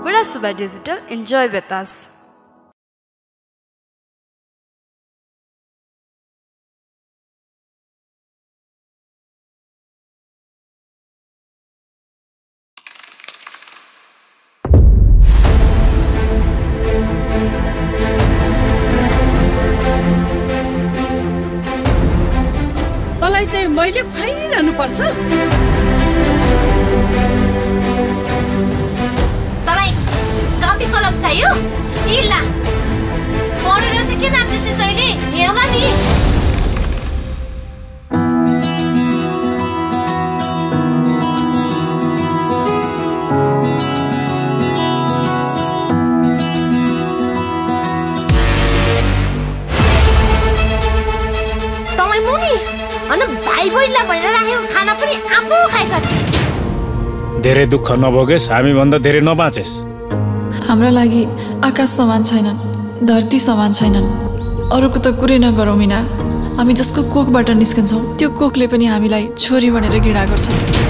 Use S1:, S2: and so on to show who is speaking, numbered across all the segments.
S1: Babura Suba Digital. Enjoy with us.
S2: तलाई चाहिँ मैले खुवाइरहनु पर्छ
S3: तलाई कपी कलम चाहियो इला पढेर चाहिँ के नाच्छस् नि तैले हेरौ न नि तलाई मुनी अनि भाइ बहिनीलाई भनेर राखेको खाना पनि आफू खाइसके
S4: धेरै दुःख नभोगेस् हामी भन्दा धेरै नबाचेस्
S5: हाम्रो लागि आकाश समान छैनन् धरती समान छैनन् अरूको त कुरै नगरौँ मिना हामी जसको कोखबाट निस्कन्छौँ त्यो कोखले पनि हामीलाई छोरी भनेर घृणा गर्छ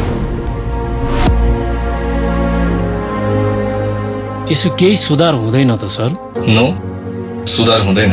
S4: यसो केही सुधार हुँदैन त सर
S6: नो सुधार हुँदैन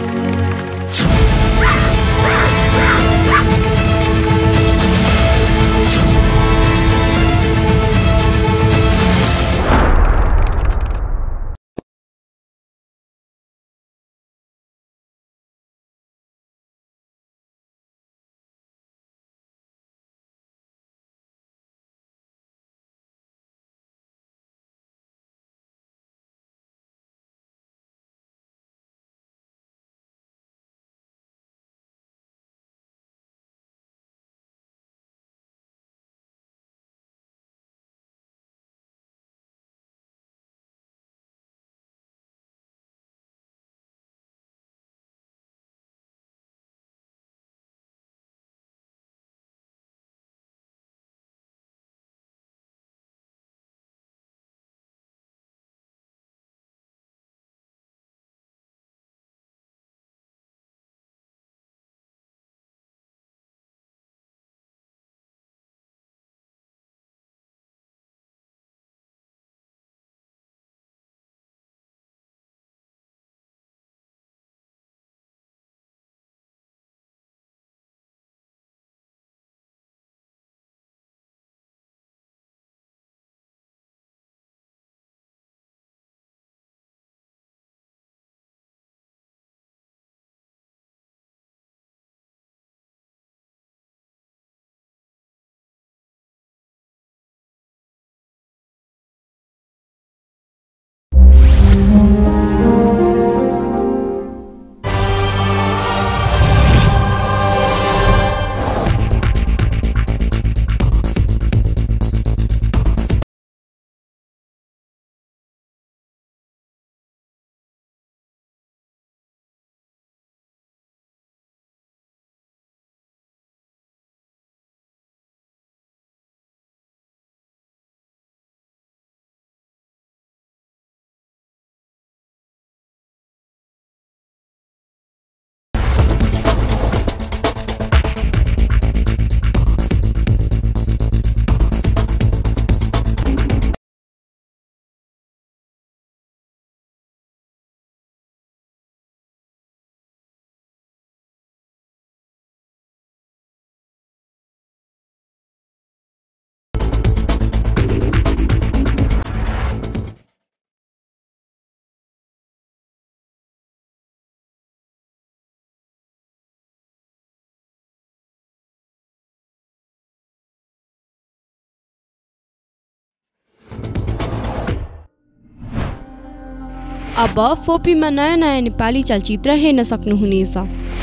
S1: अब फोपीमा नयाँ नयाँ नेपाली चलचित्र हेर्न सक्नुहुनेछ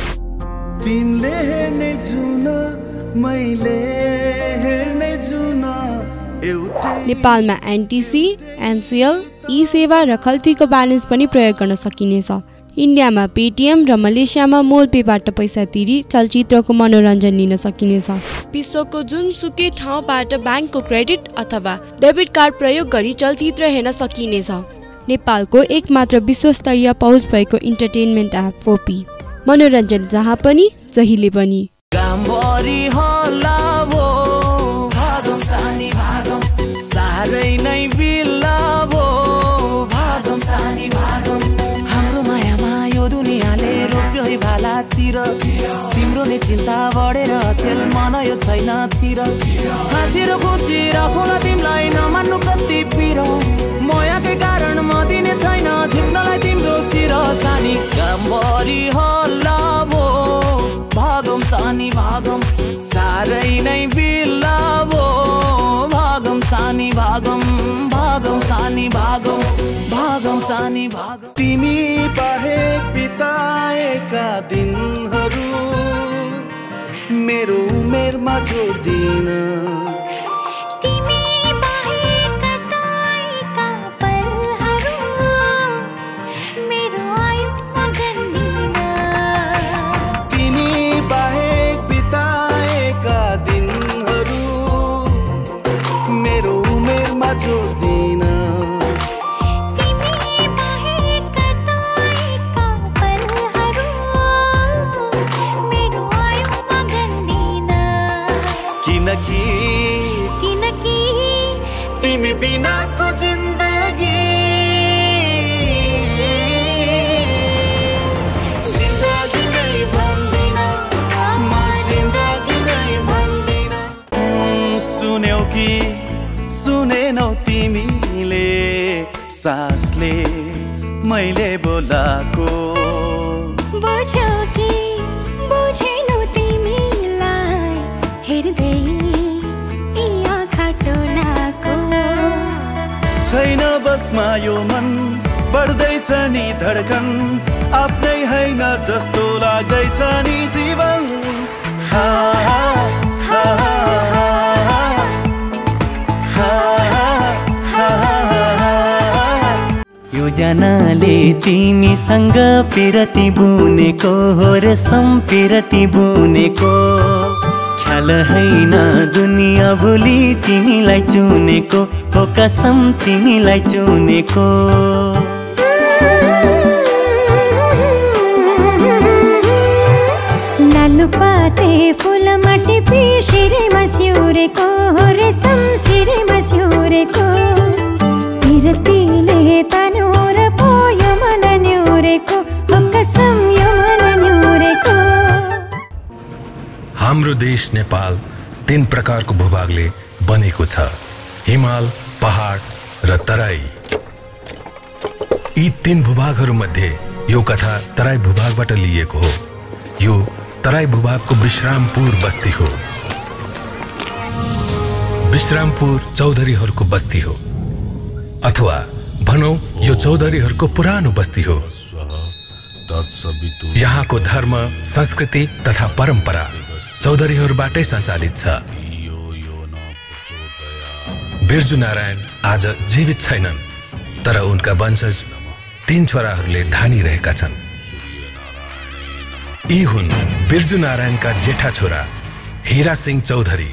S7: तिमीले हेर्ने जुन मैले हेर्ने जुन
S1: नेपालमा एनटीसी एनसीएल ई सेवा र खल्तीको ब्यालेन्स पनि प्रयोग गर्न सकिनेछ इन्डियामा पेटीएम र मलेसियामा मोल पेबाट पैसा तिरी चलचित्रको मनोरञ्जन लिन सकिनेछ विश्वको जुनसुकै ठाउँबाट ब्याङ्कको क्रेडिट अथवा डेबिट कार्ड प्रयोग गरी चलचित्र हेर्न सकिनेछ नेपालको एकमात्र विश्वस्तरीय पहुँच भएको इन्टरटेनमेन्ट एप फोपी मनोरञ्जन जहाँ पनि जहिले पनि
S7: तिम्रो नै चिन्ता बढेर चेल मन यो छैन तिर हाँसी र खुसी राखौँला तिमीलाई नमान्नु कति पिर मायाकै कारण म दिने छैन झुक्नलाई तिम्रो शिर सानी कामभरि हल्ला भो भागम सानी भागम साह्रै नै बिल्ला भो भागम सानी भागम भागम सानी भागम भागम सानी भागम तिमी बाहेक बिताएका दिनहरू मेरो उमेरमा जोड्दिन
S8: तिमी बाहेक बिताएका पलहरू मेरो आयुमा गन्दिन
S7: तिमी बाहेक बिताएका दिनहरू मेरो उमेरमा जोड्दिन तिमी बिनाको जिन्दगी जिन्दगी नै भन्दिन म जिन्दगी नै भन्दिन सुन्यौ कि सुनेनौ तिमीले सासले मैले बोलाको
S8: बुझ्यौ कि बुझेनौ तिमीलाई हेर्दै
S7: छैन बसमा यो मन बढ्दैछ नि धड्कन आफ्नै हैन जस्तो लाग्दैछ नि जीवन
S9: योजनाले तिमीसँग पिरती बुनेको हो र सम्पिरती बुनेको ख्याल हैन दुनिया भुली तिमीलाई चुनेको हो कसम तिमीलाई चुनेको
S8: लालु पाते फुल माटी पिसिरेमा सिउरेको हो रे सम्सिरेमा सिउरेको पिरतीले तान्यो र पोयो मन न्युरेको हो कसम यो मन न्युरेको
S10: हाम्रो देश नेपाल 3 प्रकारको भूभागले बनेको छ हिमाल पहाड र तराई यी 3 भूभागहरू मध्ये यो कथा तराई भूभागबाट लिएको हो यो तराई भूभागको विश्रामपुर बस्ती हो विश्रामपुर चौधरीहरूको बस्ती हो अथवा भनौं यो चौधरीहरूको पुरानो बस्ती हो यहाँको धर्म संस्कृति तथा परम्परा चौधरीहरूबाटै सञ्चालित छ बिर्जु नारायण आज जीवित छैनन् तर उनका वंशज 3 छोराहरूले धानिरहेका छन् यी हुन् बिर्जु नारायणका जेठा छोरा हीरा सिंह चौधरी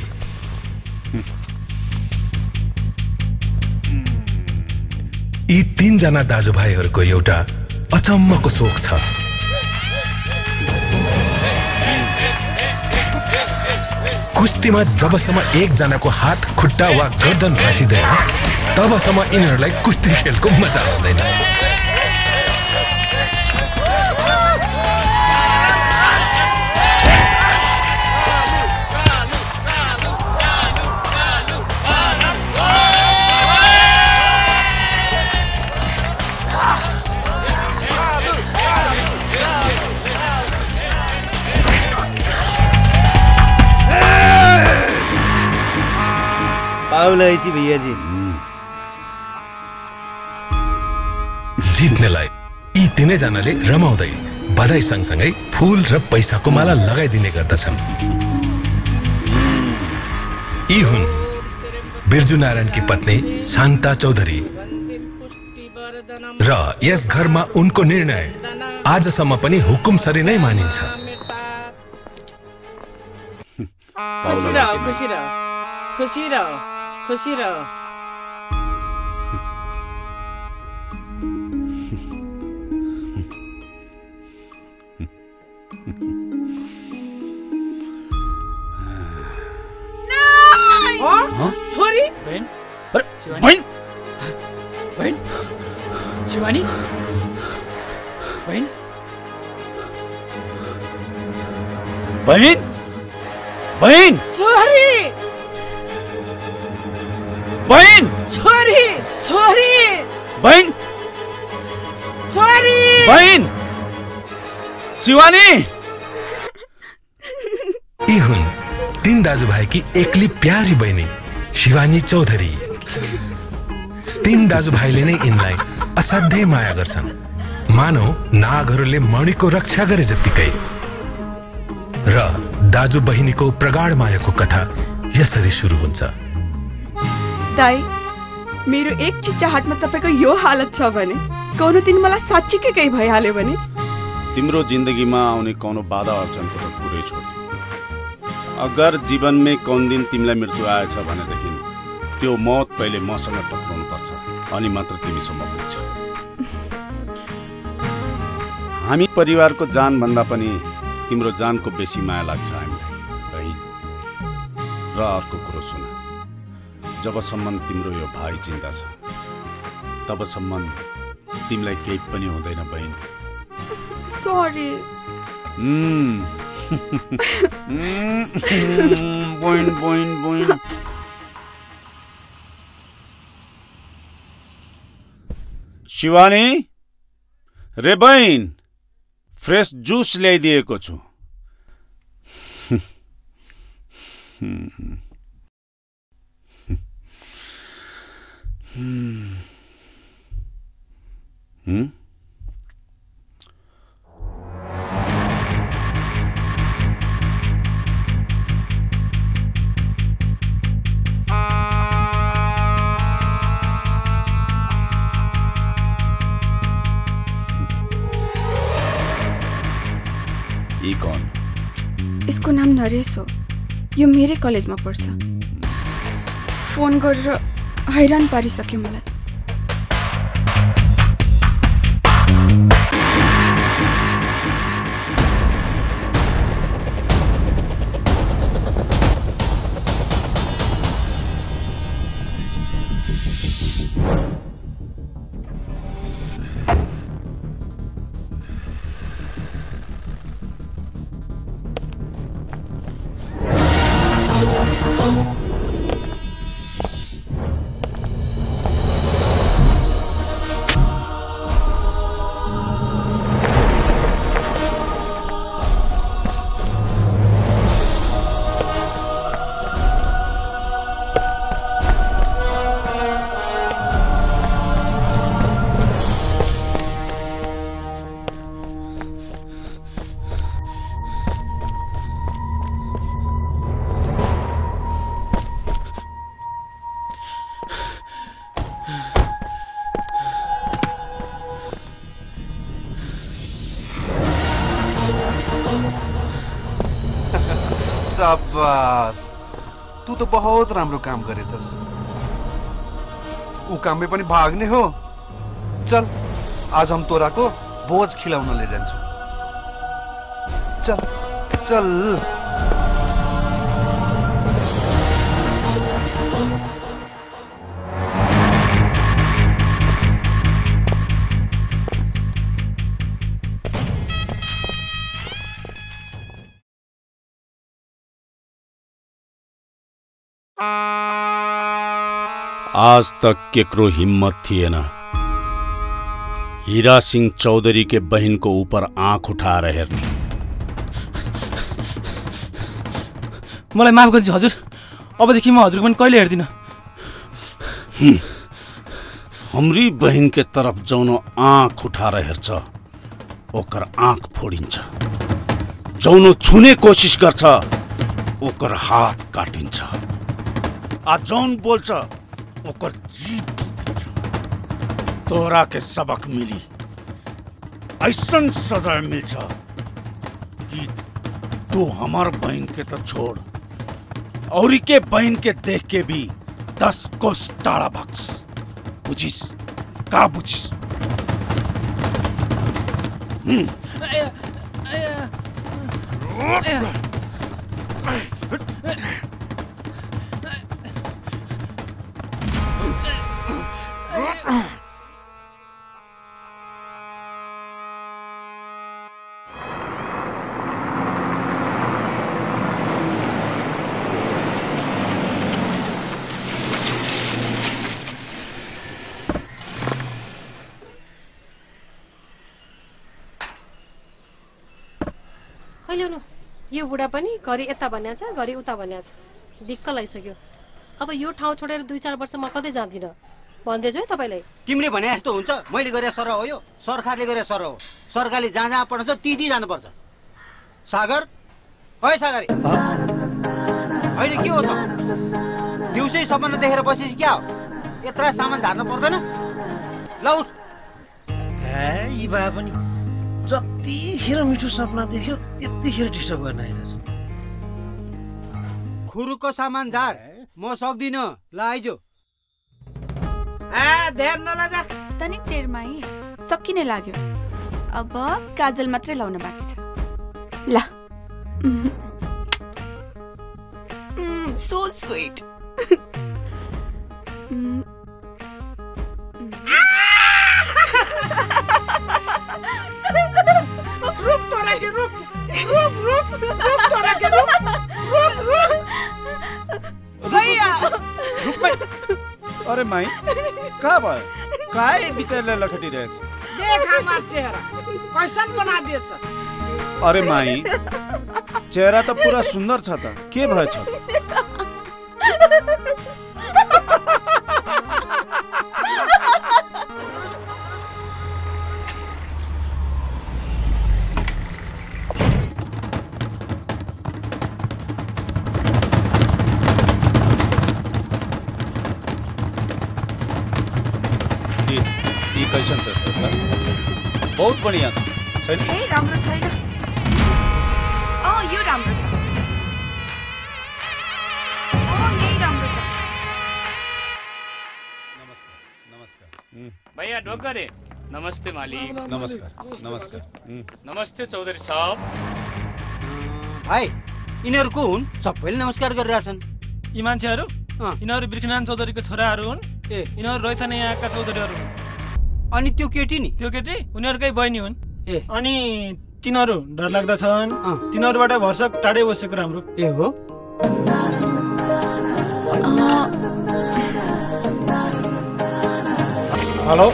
S10: यी 3 जना दाजुभाइहरूको एउटा अचम्मको शोक छ कुस्तीमा जबसम्म एक जनाको हात खुट्टा वा गर्दन भाँचिँदैन तबसम्म यिनीहरूलाई कुस्ती खेलको मजा आउँदैन
S9: भैया जी
S10: जित्नेलाई यी 3 जनाले रमाउँदै बधाई सँगसँगै फूल र पैसाको माला लगाइदिने गर्दछन् यी हुन् बिर्जु नारायणकी पत्नी शान्ता चौधरी र यस घरमा उनको निर्णय आजसम्म पनि हुकुमसरी नै मानिन्छ
S2: खुसी रहो छोरी बहन शिवानी बहन
S4: बहिन बहिन
S2: छोरी
S4: बहिन
S2: छोरी छोरी
S4: बहिन
S2: छोरी
S4: बहिन शिवानी
S10: यी हुन् 3 दाजुभाइकी एक्ली प्यारी बहिनी शिवानी चौधरी। 3 दाजुभाइले नै यिनलाई असाध्यै माया गर्छन्, मानौ नागहरूले मणिको रक्षा गरे जत्तिकै। र दाजु बहिनीको प्रगाढ मायाको कथा यसरी सुरु हुन्छ।
S11: दाइ, मेरो एक चिच्चाहाटमा तपाईको यो हालत छ भने कौनो दिन मलाई साच्चीकै केही भइहाल्यो भने
S12: तिम्रो जिन्दगीमा आउने कौनो बाधा अडचनको त पुरै छोड। अगर जीवन में कौन दिन तिमीलाई मृत्यु आएछ भनेदेखि त्यो मौत पहिले मसँग टक्राउनु पर्छ, अनि मात्र तिमीसम्म पुग्छ। हामी परिवारको जान भन्दा पनि तिम्रो जानको बेसी माया लाग्छ हामीलाई बहिनी। र अर्को कुरो सुन, जबसम्म तिम्रो यो भाइ जिन्दा छ तबसम्म तिमीलाई केही पनि हुँदैन बहिनी।
S11: सरी
S12: बोइन बोइन बोइन। शिवानी रे बहिन, फ्रेश जुस ल्याइदिएको छु। कौन?
S11: इसको नाम नरेश हो, यो मेरै कलेजमा पढ्छ। फोन गरेर हैरान पारिसक्यो मलाई।
S13: शाबाश, तू तो बहुत राम्रो काम गरेछस्। ऊ काम में पनि भाग्ने हो। चल आज हम तोरा को बोझ खिलाउन ले जान्छौं। चल चल।
S12: आज तक केकरो हिम्मत थिएन हीरा सिंह चौधरी के बहन को ऊपर आंख उठाएर हेर्ने।
S14: मलाई माफ गर्दिनु हजुर, अबदेखि म हजुरको पनि कहिले हेर्दिन।
S12: हमरी बहन के तरफ जौनो आंख उठाएर हेर्छ ओकर आंख फोडिन्छ, जौनो छुने कोशिश गर्छ ओकर हात काटिन्छ, आ जौन बोल्छ ओकर जीभ तोरा के सबक मिली। ऐसन सजा मिल्छ कि तू हमार बहन के तो छोड़ औरी के बहन के देख के भी 10 कोस टाड़ा भक्स। बुझिस का बुझिस?
S15: अहिले यो बुढा पनि घरि यता भन्या छ घरि उता भन्या छ दिक्क लागिसक्यो अब यो ठाउँ छोडेर 2-4 वर्ष म कतै जान्दिन भन्दैछु है तपाईलाई
S16: तिमीले भने जस्तो हुन्छ मैले गरे सर हो यो सरकारले गरे सर हो सरकारले जहाँ जहाँ पढ्छ ती जानुपर्छ सागर है सागरी अहिले के हो त दिउँसै सपना देखेर बसेपछि क्या हो यत्रा सामान झार्नु पर्दैन ल उठ
S17: यी बा पनि जतिखेर मिठो सपना देख्यो त्यतिखेर डिस्टर्ब गर्न आइरहेछ
S16: खुरुको सामान झार म सक्दिन ल आइजो
S11: धेर नलगा तनिक देरमा सकिने लाग्यो अब काजल मात्रै लाउन बाँकी छ ल so sweet
S2: रुक तोरा के रुक तोरा के रुक
S12: भैया रुक भाई अरे माई का भयो काहे बिचारले लखटिरहेछ
S2: देख हमार चेहरा कैसन बना दिएछ
S12: अरे माई चेहरा त पूरा सुन्दर छ त के भएछ कैसन छ बहुत बढिया छ छैन
S11: ए राम्रो छैन यो राम्रो छ यही राम्रो छ
S4: नमस्कार भैया ढोकरे नमस्ते मालिक
S12: नमस्कार
S4: नमस्ते चौधरी साहब
S16: भाइ यिनीहरू को हुन् सबैले नमस्कार गरिरहेछन्
S14: यी मान्छेहरू यिनीहरू बिर्खनारायण चौधरीको छोराहरू हुन् यिनीहरू रैथाने यहाँका चौधरीहरू हुन्
S16: अनि त्यो केटी नि
S14: त्यो केटी उनीहरूकै बहिनी हुन् अनि तिनीहरू डर लाग्दा छन् तिनीहरूबाट भरसक टाढै बसेको राम्रो
S16: ए हो
S14: हेलो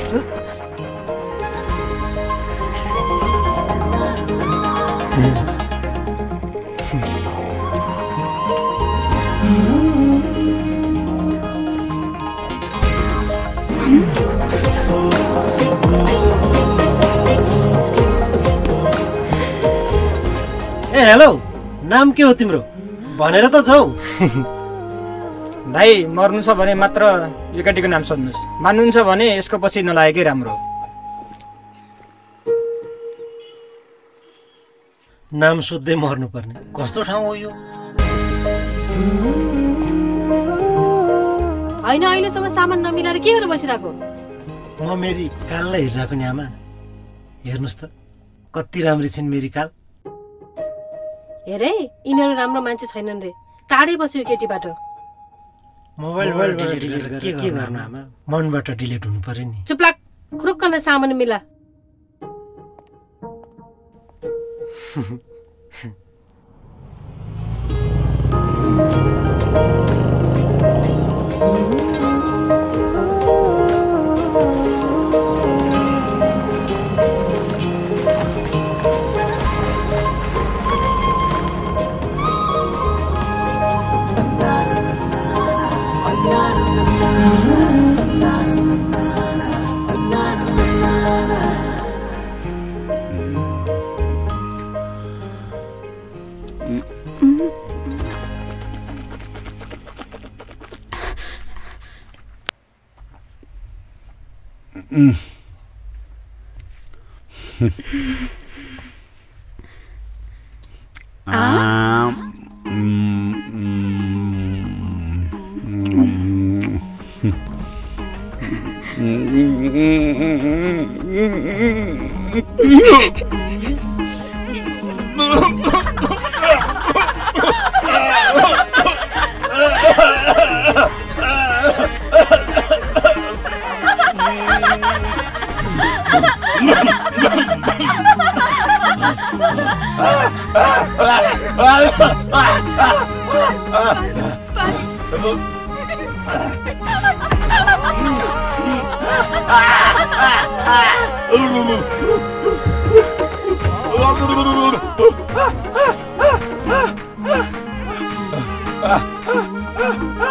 S17: हेलो नाम के हो तिम्रो भनेर त छौ
S18: भाइ मर्नु छ भने मात्र यो केटीको नाम सोध्नुस् मान्नुहुन्छ भने यसको पछि नलागेकै राम्रो
S17: नाम सोध्दै मर्नु पर्ने कस्तो ठाउँ हो यो
S15: हैन अहिलेसम्म सामान नमिलाएर के गरेर बसिरहेको
S17: म मेरी काललाई हेरिरहेको नि आमा हेर्नुस् त कति राम्री छिन् मेरी काल
S15: हेरे यिनीहरू राम्रो मान्छे छैनन् रे टाढै बस्यो केटीबाट
S17: मोबाइलबाट डिलिट के गर्नु आमा मनबाट डिलिट हुनु पर्यो नि
S15: चुपलाक खुरुक्कन सामान मिला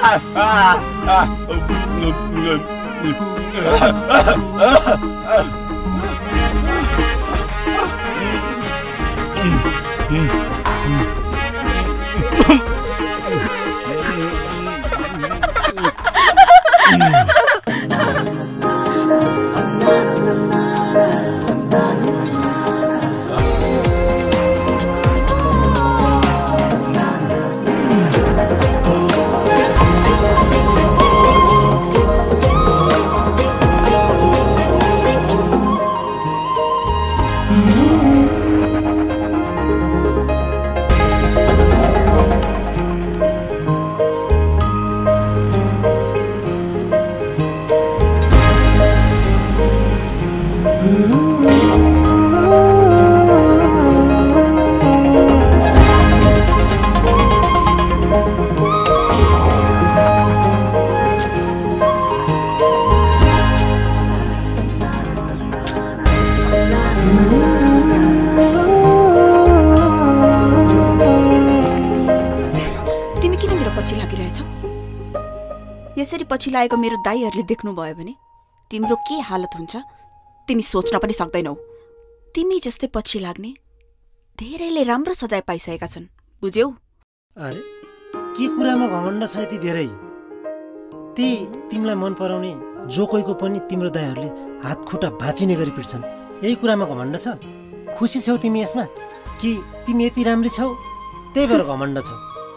S11: यसरी पछि लागेको मेरो दाइहरूले देख्नुभयो भने तिम्रो के हालत हुन्छ तिमी सोच्न पनि सक्दैनौ। तिमी जस्तै पछि लाग्ने धेरैले राम्रो सजाय पाइसकेका छन्, बुझ्यौ?
S17: अरे के कुरामा घमण्ड छ यति धेरै? ती तिमीलाई मन पराउने जो कोहीको पनि तिम्रो दाइहरूले हात खुट्टा भाँचिने गरी पिट्छन्। यही कुरामा घमण्ड छ? खुसी छौ तिमी यसमा कि तिमी यति राम्री छौ त्यही भएर घमण्ड छौ?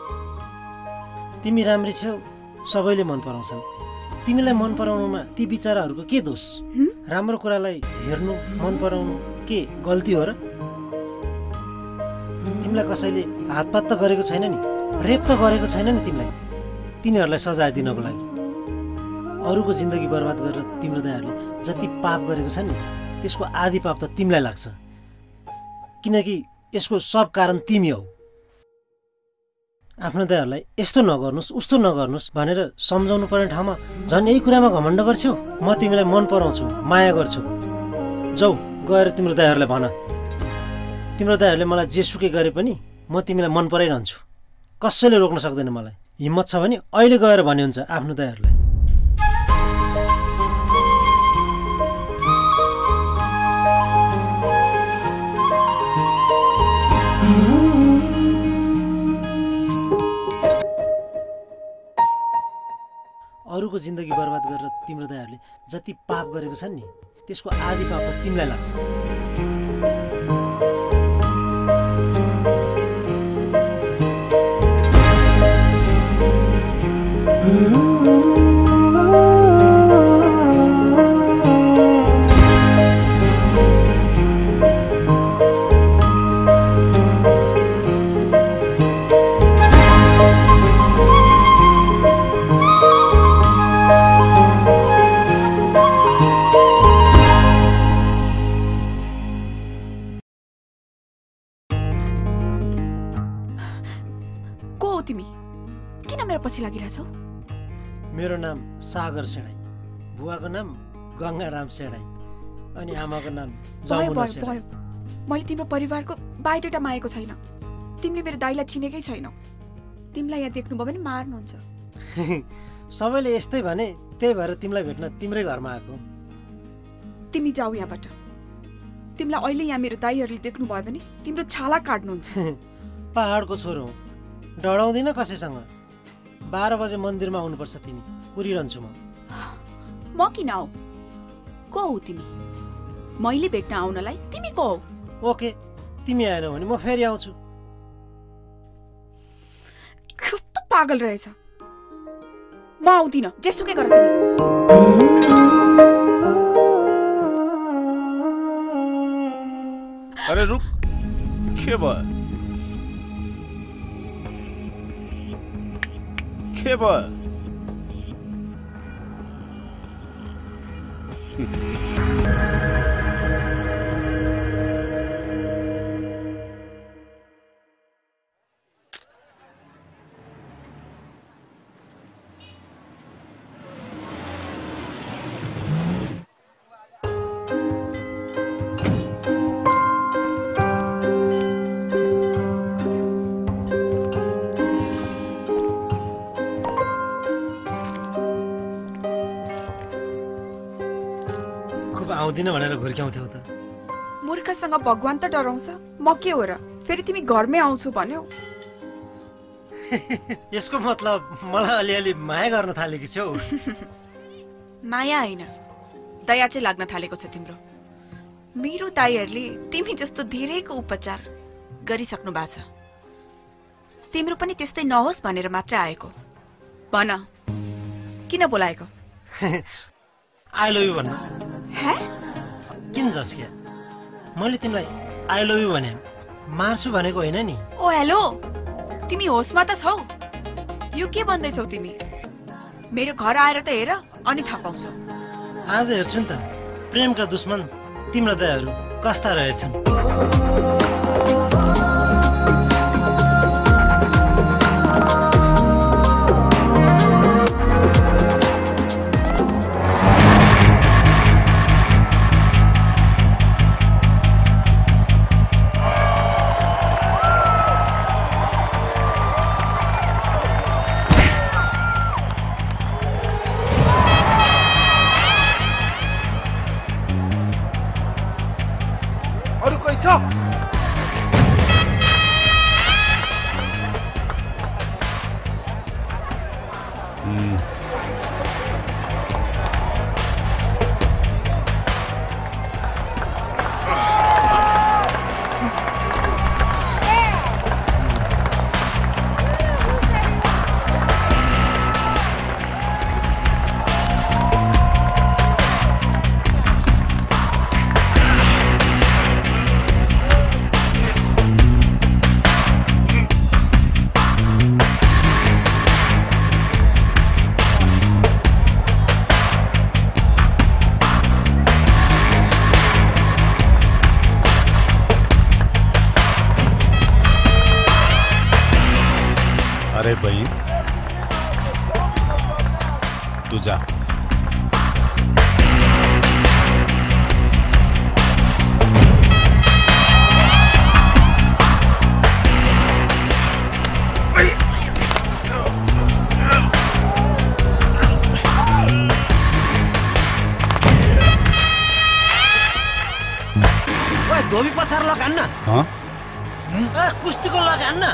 S17: तिमी राम्री छौ, सबैले मन पराउँछन्। तिमीलाई मन पराउनुमा ती बिचाराहरूको के दोष? राम्रो कुरालाई हेर्नु मन पराउनु के गल्ती हो र? तिमीलाई कसैले हातपात त गरेको छैन नि, रेप त गरेको छैन नि तिमीलाई तिनीहरूलाई सजाय दिनको लागि। अरूको जिन्दगी बर्बाद गरेर तिम्रो दाइहरूले जति पाप गरेको छ नि त्यसको आधी पाप त तिमीलाई लाग्छ, किनकि यसको सब कारण तिमी हौ। आफ्नो दाइहरूलाई यस्तो नगर्नुस् उस्तो नगर्नुस् भनेर सम्झाउनु पर्ने ठाउँमा झन् यही कुरामा घमण्ड गर्छौ। म तिमीलाई मन पराउँछु, माया गर्छु, जाऊ गएर तिम्रो दाइहरूलाई भन। तिम्रो दाइहरूले मलाई जेसुकै गरे पनि म तिमीलाई मन पराइरहन्छु, कसैले रोक्न सक्दैन मलाई। हिम्मत छ भने अहिले गएर भन्ने हुन्छ आफ्नो दाइहरूलाई। अरूको जिन्दगी बर्बाद गरेर तिम्रो दाइहरूले जति पाप गरेको छन् नि त्यसको आधी पाप त तिमीलाई लाग्छ।
S11: लागिरहेछौ?
S17: मेरो नाम सागर सेडाई, बुवाको नाम गंगाराम सेडाई अनि आमाको नाम जमुना सेडाई।
S11: मैले तिम्रो परिवारको बायोडाटा मागेको छैन। तिमीले मेरो दाइलाई चिनेकै छैनौ। तिमीलाई यहाँ देख्नुभयो भने मार्नुहुन्छ।
S17: सबैले यस्तै भने त्यही भएर तिमीलाई भेट्न तिम्रै घरमा आएको।
S11: तिमी जाऊ यहाँबाट। तिमीलाई अहिले यहाँ मेरो दाइहरूले देख्नुभयो भने तिम्रो छाला काट्नुहुन्छ।
S17: पहाडको छोरो हो, डराउँदिन कसैसँग। 12 बजे मन्दिरमा आउनुपर्छ तिमी, पुरिरहन्छु म
S11: किन आऊ? को हौ तिमी? मैले भेट्न आउनलाई तिमी को हौ?
S17: ओके, तिमी आएनौ भने म फेरि आउँछु।
S11: कस्तो पागल रहेछ। म आउँदिन, जेसुकै गर तिमी।
S12: अरे रुक, के भयो? के भयो?
S17: पो आउँदिन भनेर घुर्क्याउँथ्यौ त।
S11: मूर्खसँग भगवान त डराउँछ, म के हो र? फेरि तिमी घरमै आउँछु भन्यौ।
S17: यसको मतलब मलाई अलिअलि माया गर्न थालेकी छौ।
S11: माया होइन, दया चाहिँ लाग्न थालेको छ तिम्रो। मेरो दाइहरूले तिमी जस्तो धेरैको उपचार गरिसक्नु भएको छ। तिम्रो पनि त्यस्तै नहोस् भनेर मात्र आएको। भन, किन बोलाएको?
S17: आई लभ यु भन्नु।
S11: हे?
S17: किन जस्किया? मैले तिमीलाई आई लभ यु भने मार्छु भनेको होइन नि।
S11: ओ हेलो, तिमी होसमा त छौ? यो के भन्दैछौ तिमी? मेरो घर आएर त हेर, अनि थाहा पाउँछौ।
S17: आज हेर्छु नि त, प्रेमका दुश्मन तिम्रो दयाहरू कस्ता रहेछन्।
S12: अरे बहन, तू जा।
S17: धोबी पसार लग हान्न।
S12: हाँ?
S17: कुस्तीको लग हान्न।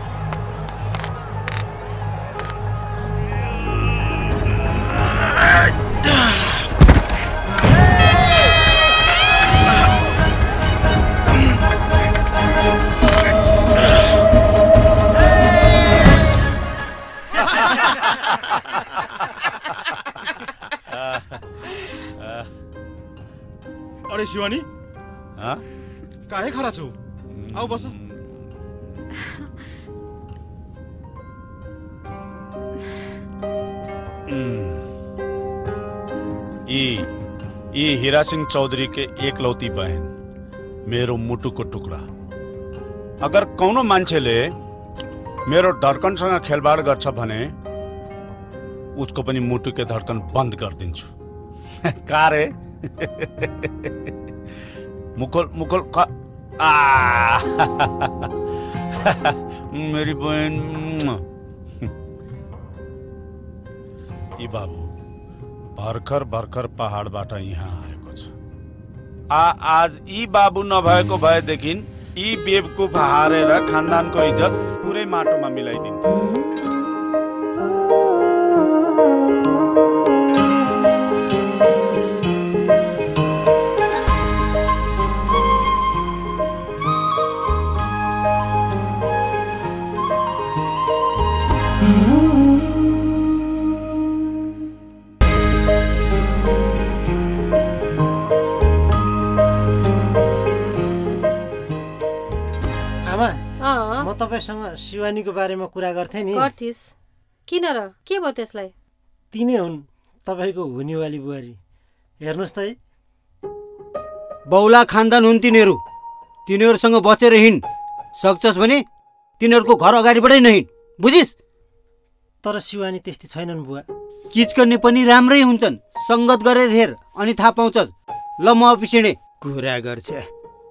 S19: अरे शिवानी,
S12: हाँ?
S19: काहे खड़ा छौ? आओ बस।
S12: ई हीरा सिंह चौधरी के एकलौती बहन, मेरो मुटुको टुक्रा। अगर कौनो मान्छेले मेरो धड्कनसँग खेलबाड गर्छ भने उसको पनि मुटु के धड्कन बन्द गरिदिन्छु। का रे? मुकुल मुकुल मेरी बहन। ई बाबू भर्खर भर्खर पहाडबाट यहाँ आएको छ। आज ई बाबू नभएको भएदेखि यी बेवकुफ हारेर खानदानको इज्जत पुरै माटोमा मिलाइदिन्थ्यो।
S17: तपाईसँग शिवानीको बारेमा कुरा गर्थे नि।
S15: गर्थिस्? किन र? के भयो त्यसलाई?
S17: तिनै हुन् तपाईको हुनेवाली बुहारी। हेर्नुस् त है,
S16: बौला खानदान हुन् तिनीहरू। तिनीहरूसँग बचेर हिँड। सक्छस् भने तिनीहरूको घर अगाडिबाटै नहिँड, बुझिस्?
S17: तर शिवानी त्यस्ती छैनन् बुवा।
S16: किच गर्ने पनि राम्रै हुन्छन्। सङ्गत गरेर हेर, अनि थाहा पाउँछस्। ल म अफिस हिँडे। कुरा गर्छ।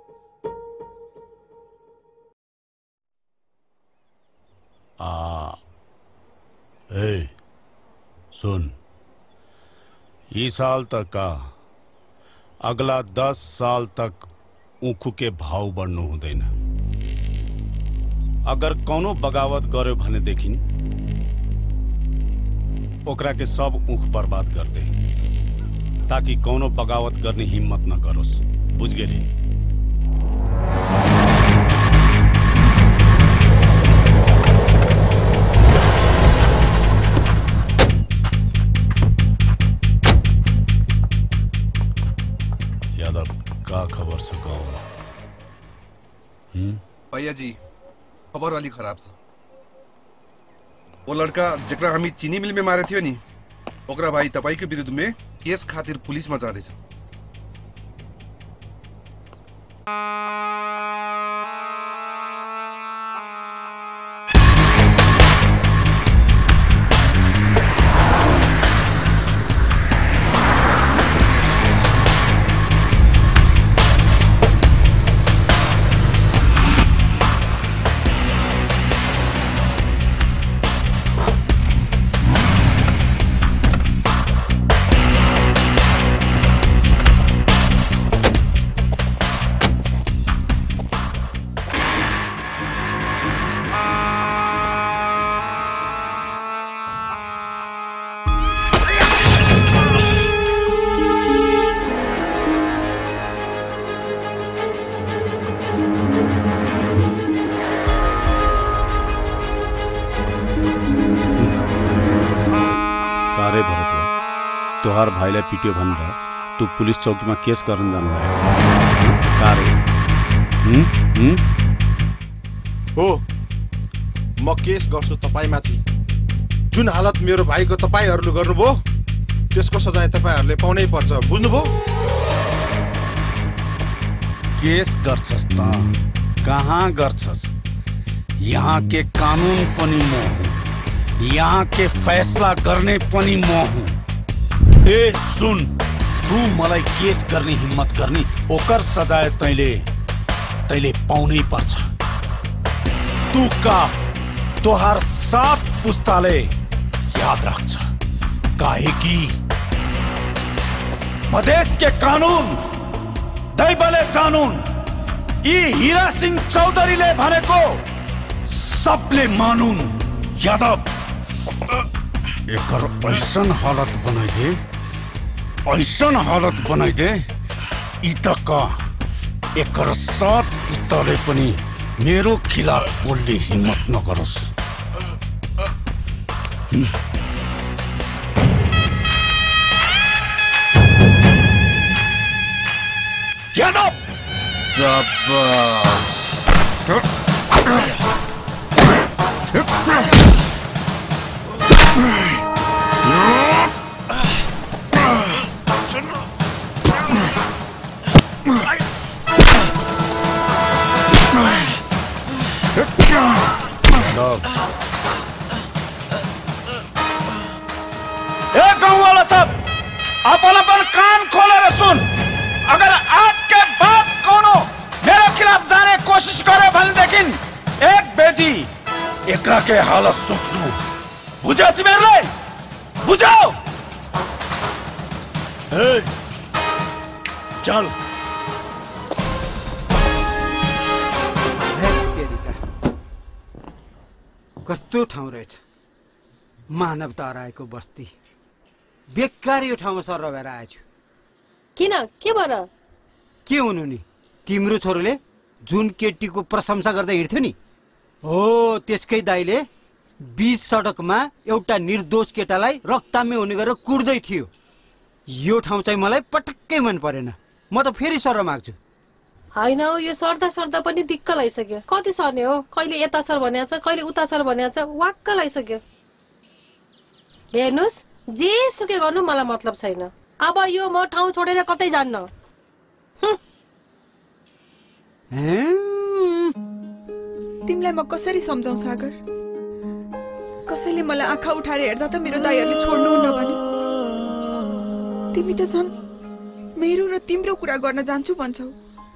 S12: ए सुन, यी साल त का अगला 10 साल तक ऊखु के भाव बढ़नु हुँदैन। अगर कौनो बगावत गर्यो भने देखिन ओकरा के सब ऊख बर्बाद कर दे, ताकि कौनो बगावत करने हिम्मत न करोस। बुझ गेली? यादव का खबर छ गाँव में?
S13: भैया जी खबर वाली खराब छ। वो लड़का जेकरा हामी चीनी मिल में मारे थियो नि, ओकरा भाई तपाई के विरुद्ध में केस खातिर पुलिस में जाँदैछ। तोहार भाईलाई पिट्यो भनेर तू पुलिस चौकीमा केस गर्न जानु
S19: हो। म केस गर्छु तपाईमाथि। जुन हालत मेरो भाइको तपाईहरुले गर्नुभयो त्यसको सजाय तपाईहरुले पाउनै पर्छ, बुझ्नुभयो?
S12: केस गर्छस् त कहाँ गर्छस्? यहाँ के कानून पनि म हुँ, यहाँ के फैसला गर्ने पनि म हुँ। ए सुन, तू मलाई केस गर्ने हिम्मत गर्ने ओकर सजाय तैले पाउनै पर्छ। तू का तोहार 7 पुस्ताले याद राख्छ, काहे कि मधेश के कानून दैवले कानून यी हीरा सिंह चौधरीले भनेको सबले मानुन। यादव एकर ऐसन हालत बनाइदे ई तक एकर 7 पुस्ताले पनि मेरो खिलाफ बोल्ने हिम्मत नगरोस्। यादव गाँव वाला सब अपन कान खोलेर सुन। अगर आज के बाद कोनो मेरे खिलाफ जाने कोशिश करे भनेदेखि एक बेजी एकरा के हालत सोच्नु। बुझ्यौ तिमीहरुले? बुझ्यौ? चल
S16: कस्तो ठाउँ रहेछ, मानवता हराएको बस्ती। बेकार यो ठाउँमा सर भएर आएछु।
S15: किन के भएर?
S16: के हुनु नि, तिम्रो छोरोले जुन केटीको प्रशंसा गर्दै हिँड्थ्यो नि, हो त्यसकै दाइले बीच सडकमा एउटा निर्दोष केटालाई रक्तामे हुने गरेर कुर्दै थियो। यो ठाउँ चाहिँ मलाई पटक्कै मन परेन। म त फेरि सर माग्छु।
S15: होइन हौ, यो सर्दा सर्दा पनि दिक्क लागिसक्यो। कति सर्ने हो? कहिले यता सर भनेको छ, कहिले उता सर भनेको छ, वाक्क लागिसक्यो। हेर्नुस्, जे सुके गर्नु मलाई मतलब छैन। अब यो म ठाउँ छोडेर कतै जान्न।
S20: तिमीलाई म कसरी सम्झाउ सागर? कसैले मलाई आँखा उठाएर हेर्दा त मेरो दाइहरुले छोड्नुहुन्न भने तिमी त झन् मेरो र तिम्रो कुरा गर्न जान्छु भन्छौ।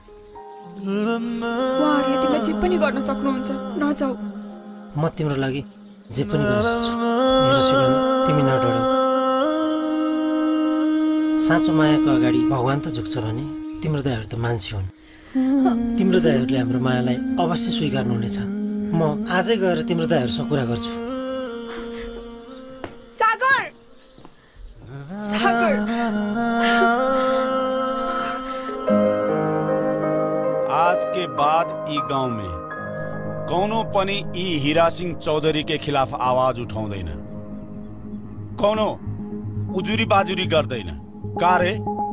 S20: उहाँहरूले तिमीलाई जे पनि गर्न सक्नुहुन्छ, नजाऊ।
S17: म तिम्रो लागि जे पनि गर्न सक्छु। मेरो शिवानी, तिमी नडराऊ। साँचो मायाको अगाडि भगवान त झुक्छ भने तिम्रो दाइहरू त मान्छे हुन्। तिम्रो दाइहरूले हाम्रो मायालाई अवश्य स्वीकार्नुहुनेछ। म आजै गएर तिम्रो दाइहरूसँग कुरा गर्छु।
S20: सागर सागर
S12: आज के बाद ई गांव में कौनो पनि ई हीरा सिंह चौधरी के खिलाफ आवाज उठाउँदैन, कौनो उजुरी बाजुरी गर्दैन। का रे?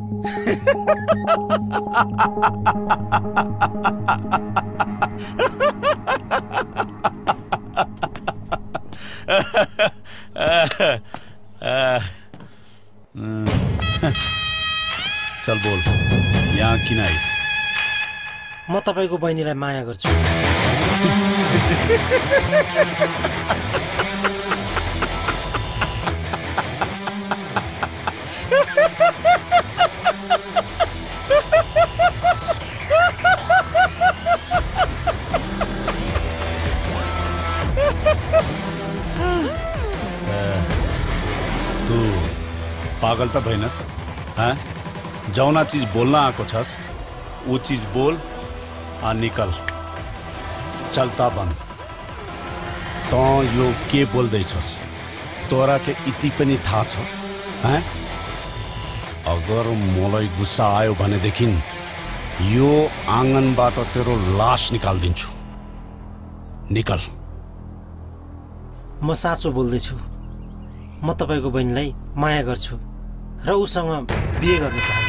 S12: चल बोल, यहाँ किन आइस?
S17: म तपाईको बहिनीलाई माया गर्छु।
S12: तू पागल त भइनस्? हाँ? जौना चीज बोलना आको छस वो चीज बोल आ निकल। चलता बन तो यो के बोल्दैछस्? तोरा के इति पनि थाहा छ? हैं? अगर मलाई गुस्सा आयो भनेदेखि यो आँगनबाट तेरो लास निकाल्दिन्छु। निकल।
S17: म साँचो बोल्दैछु। म तपाईको बहिनीलाई माया गर्छु र उसँग बिहे गर्न चाहन्छु।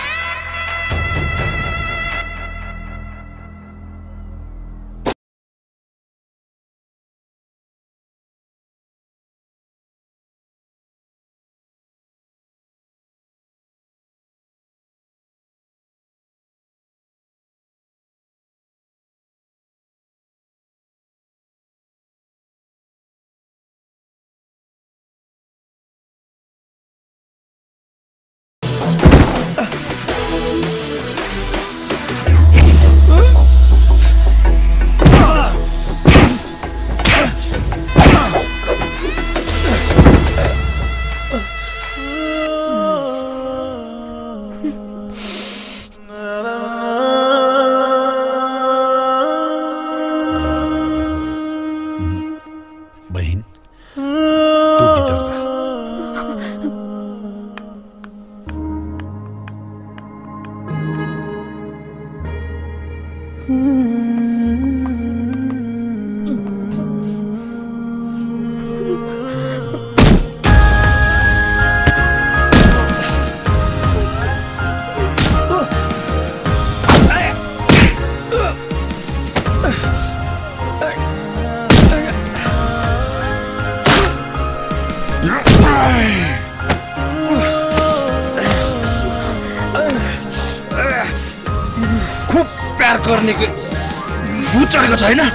S19: खूब प्यार गर्ने भूत चढेको छ हैन?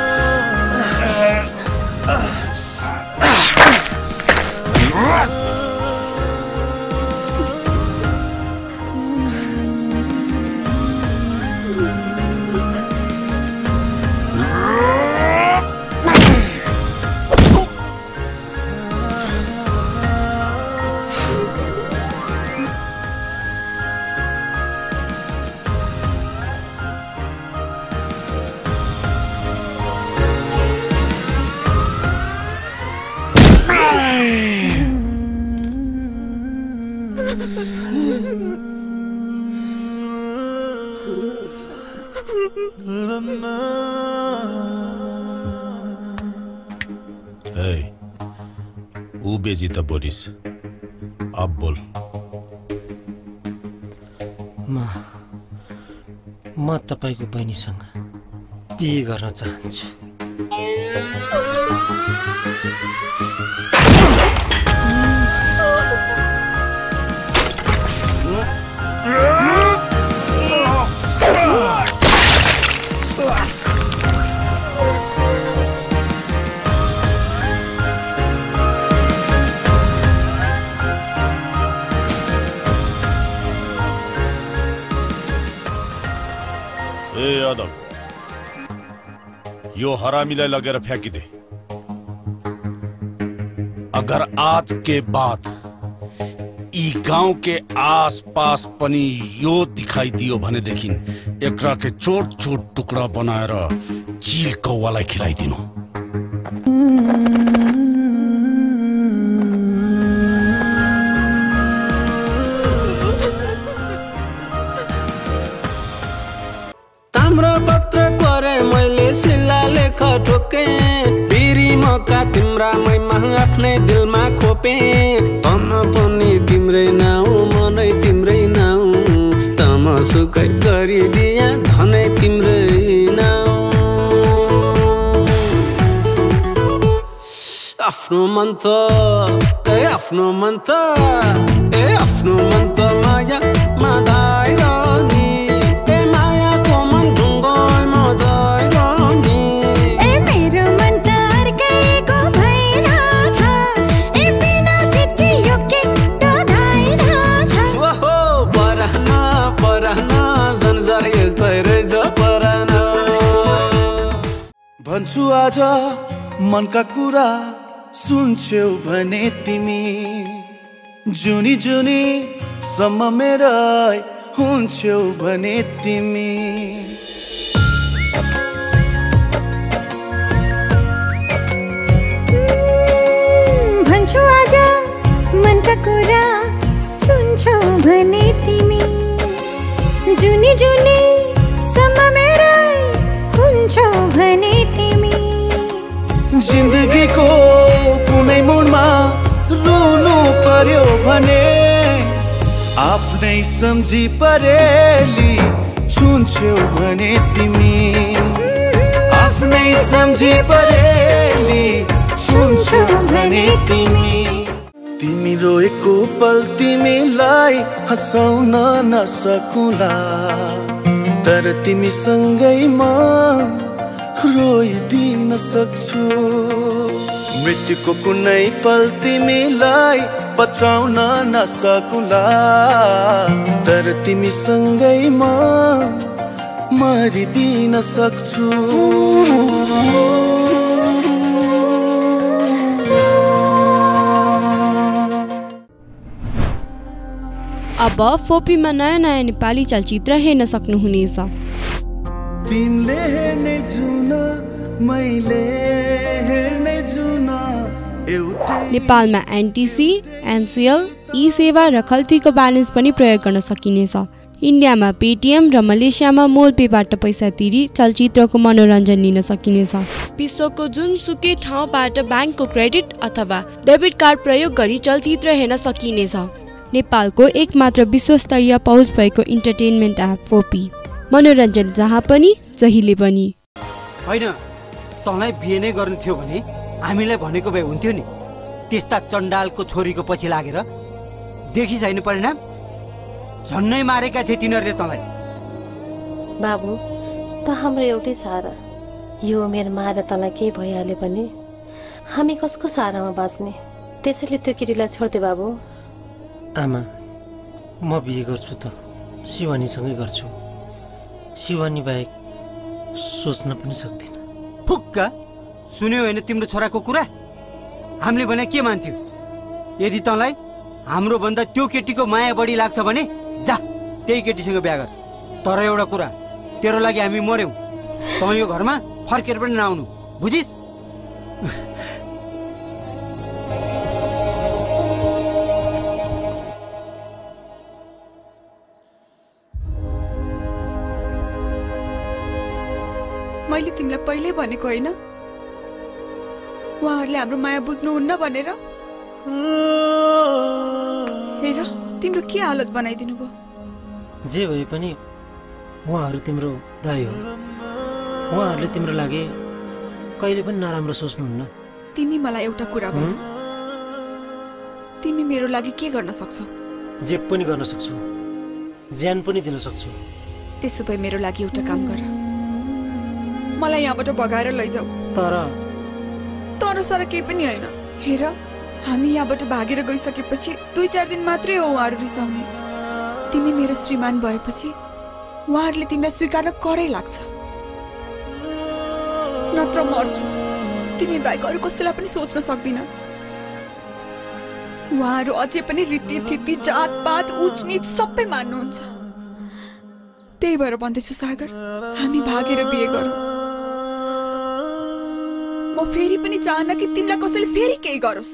S12: ऊ बेजी त बोलिस, अब बोल।
S17: म तपाईको बहिनीसँग बिहे गर्न चाहन्छु।
S12: यादव, यो हरामीलाई लगेर फ्याँकिदे। अगर आज के बाद यी गाउँ के आसपास पनि यो दिखाई दियो भनेदेखि एकरा के छोट छोट टुक्रा बनाएर चिल कौवालाई खिलाइदिनु।
S21: ताम्रो पत्र करे मैले सिल्ला लेख ठोके बिरी मका तिम्रा मैमा आफ्नै दिलमा खोपे तन पनि तिम्रै नाउ मनै तिम्रै नाउ तमसुकै गरिदिया धनै तिम्रै नाउ आफ्नो मन त आफ्नो मन त माया माधाएर नि मायाको मन ढुङ्गोमा जाइ नि
S8: मेरो मन त अर्कैको भइरहेछ बिना सिद्धि यो के डोधाइरहेछ
S21: ओहो परहन संसार यस्तै रहेछ परहन
S7: भन्छु आज मनका कुरा सुन्छौ भने तिमी जुनी जुनी सम्म मेरै हुन्छौ भने तिमी
S8: भन्छु आज मनका कुरा सुन्छौ भने तिमी जुनी जुनी सम्म मेरै हुन्छौ भने तिमी
S7: जिन्दगीको कुनै मोडमा रुनु पर्यो भने आफ्नै सम्झी परेली छुन्छौ भने तिमी आफ्नै सम्झी परेली छुन्छौ भने तिमी तिमी रोएको पल तिमीलाई हँसाउन नसकुला तर तिमीसँगैमा रोइदिन सक्छु मृत्युको कुनै पल तिमीलाई बचाउन नसकुला तर तिमीसँगैमा मरिदिन सक्छु
S1: अब फोपीमा नयाँ नयाँ नेपाली चलचित्र हेर्न सक्नुहुनेछ।
S7: तिमीले हेर्ने जुन मैले हेर्ने जुन एउटै
S1: नेपालमा एनटिसी, एनसिएल, ई सेवा र खल्तीको ब्यालेन्स पनि प्रयोग गर्न सकिनेछ। इन्डियामा पेटिएम र मलेसियामा मोलपेबाट पैसा तिरी चलचित्रको मनोरञ्जन लिन सकिनेछ। विश्वको जुनसुकै ठाउँबाट ब्याङ्कको क्रेडिट अथवा डेबिट कार्ड प्रयोग गरी चलचित्र हेर्न सकिनेछ। नेपालको एकमात्र विश्वस्तरीय पहुँच भएको इन्टरटेनमेन्ट एप फोपी, मनोरञ्जन जहाँ पनि जहिले पनि।
S16: होइन तँलाई बिहे नै गर्नु थियो भने हामीलाई भनेको भए हुन्थ्यो नि। त्यस्ता चण्डालको छोरीको पछि लागेर देखि छैन परिणाम, झन्नै मारेका थिए तिनीहरूले तँलाई।
S15: बाबु त हाम्रो एउटै सहारा, यो उमेर मारेर तँलाई केही भइहाल्यो भने हामी कसको सहारामा बाँच्ने? त्यसैले त्यो केटीलाई छोड्दे बाबु।
S17: आमा म बिहे गर्छु त शिवानीसँगै गर्छु। शिवानी बाहेक सोच्न पनि सक्दिन।
S16: फुक्का सुन्यो होइन तिम्रो छोराको कुरा? हामीले भने के मान्थ्यौ? यदि तँलाई हाम्रो भन्दा त्यो केटीको माया बढी लाग्छ भने जा त्यही केटीसँग बिहा गर। तर एउटा कुरा, तेरो लागि हामी मर्यौं, तँ यो घरमा फर्केर पनि नआउनु, बुझिस्?
S20: मैले तिमीलाई पहिल्यै भनेको होइन उहाँहरूले हाम्रो माया बुझ्नुहुन्न भनेर? हेर तिम्रो के हालत बनाइदिनु भयो।
S17: जे भए पनि उहाँहरू तिम्रो दाइ हो। उहाँहरूले तिम्रो लागि कहिले पनि नराम्रो सोच्नुहुन्न।
S20: तिमी मलाई एउटा कुरा भन, तिमी मेरो लागि के गर्न सक्छौ?
S17: जे पनि गर्न सक्छु, ज्यान पनि दिन सक्छु।
S20: त्यसो भए मेरो लागि एउटा काम गर, मलाई यहाँबाट भगाएर लैजाऊ। तर सर केही पनि होइन। हेर हामी यहाँबाट भागेर गइसकेपछि 2-4 दिन मात्रै हो उहाँहरू रिसाउने। तिमी मेरो श्रीमान भएपछि उहाँहरूले तिमीलाई स्वीकार्न करै लाग्छ। नत्र मर्छु, तिमी बाहेक अरू कसैलाई पनि सोच्न सक्दिन। उहाँहरू अझै पनि रीति जातपात उच नीच सबै मान्नुहुन्छ। त्यही भएर भन्दैछु सागर, हामी भागेर बिहे गरौँ। म फेरि पनि चाहन्न कि तिमीलाई कसैले फेरि केही गरोस्।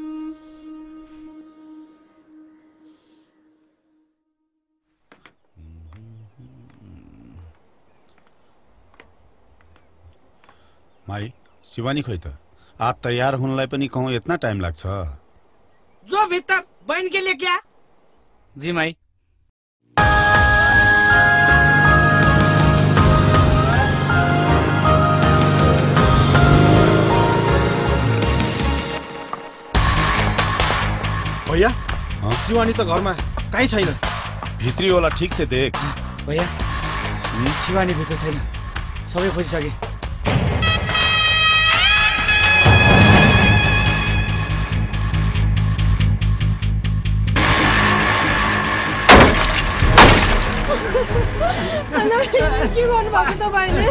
S12: माई शिवानी खोइ त आज तैयार हुनलाई पनि कहूँ इतना टाइम लाग्छ।
S2: जो भीतर बहन के लिए क्या?
S18: जी माई।
S19: भैया शिवानी त घरमा कहीँ छैन।
S12: भित्री होला, ठीक से देख।
S18: भैया शिवानी भित्र छैन, सबै खोजिसके।
S20: के गर्नुभएको तपाईँले?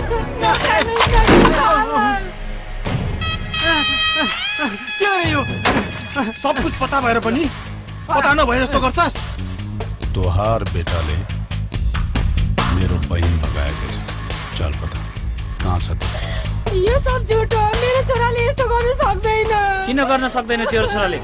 S19: के अरे यो सब कुछ पता भएर पनि पता नभए जस्तो गर्छस्।
S12: तोहार बेटाले मेरो बहिन भगाएको छ। चल पता कहाँ छ त?
S20: यो सब झुट हो। मेरो छोराले यस्तो गर्न सक्दैन।
S18: किन गर्न सक्दैन तेरो छोराले?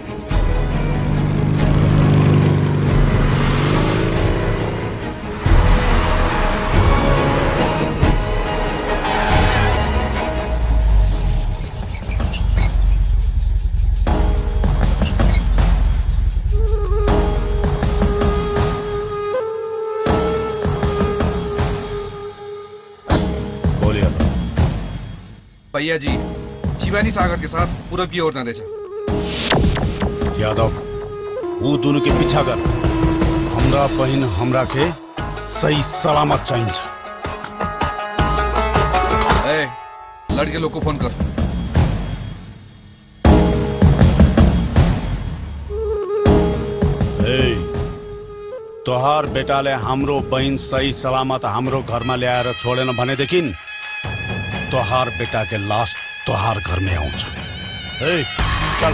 S13: भैया जी, शिवानी सागर के साथ पूरब की ओर जाने छ।
S12: यादव, वो दोनों के पीछा कर। हमरा बहन हमरा के सही सलामत चाहिए।
S13: लड़के लोग को फोन कर।
S12: तोहार बेटाले हाम्रो बहन सही सलामत हाम्रो घरमा ल्याएर छोडेन भनेदेखि तोहार बेटा के लाश तोहार घर में आउँछ। चल।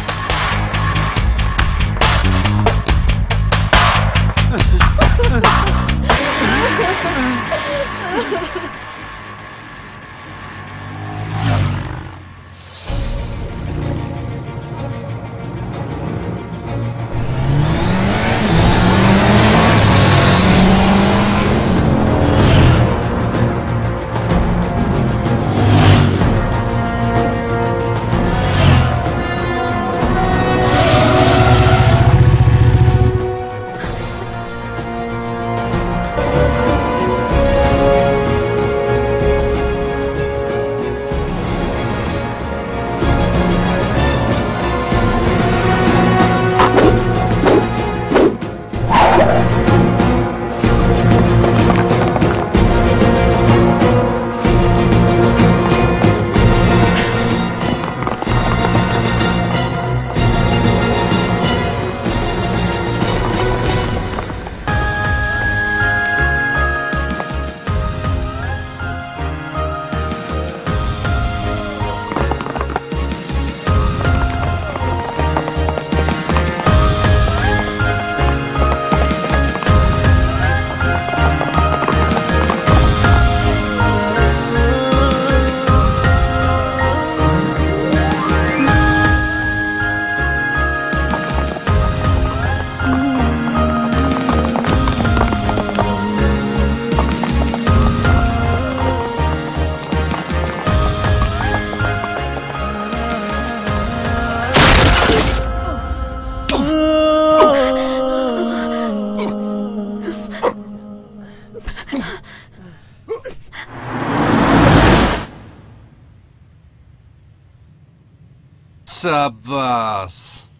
S13: शाबाश।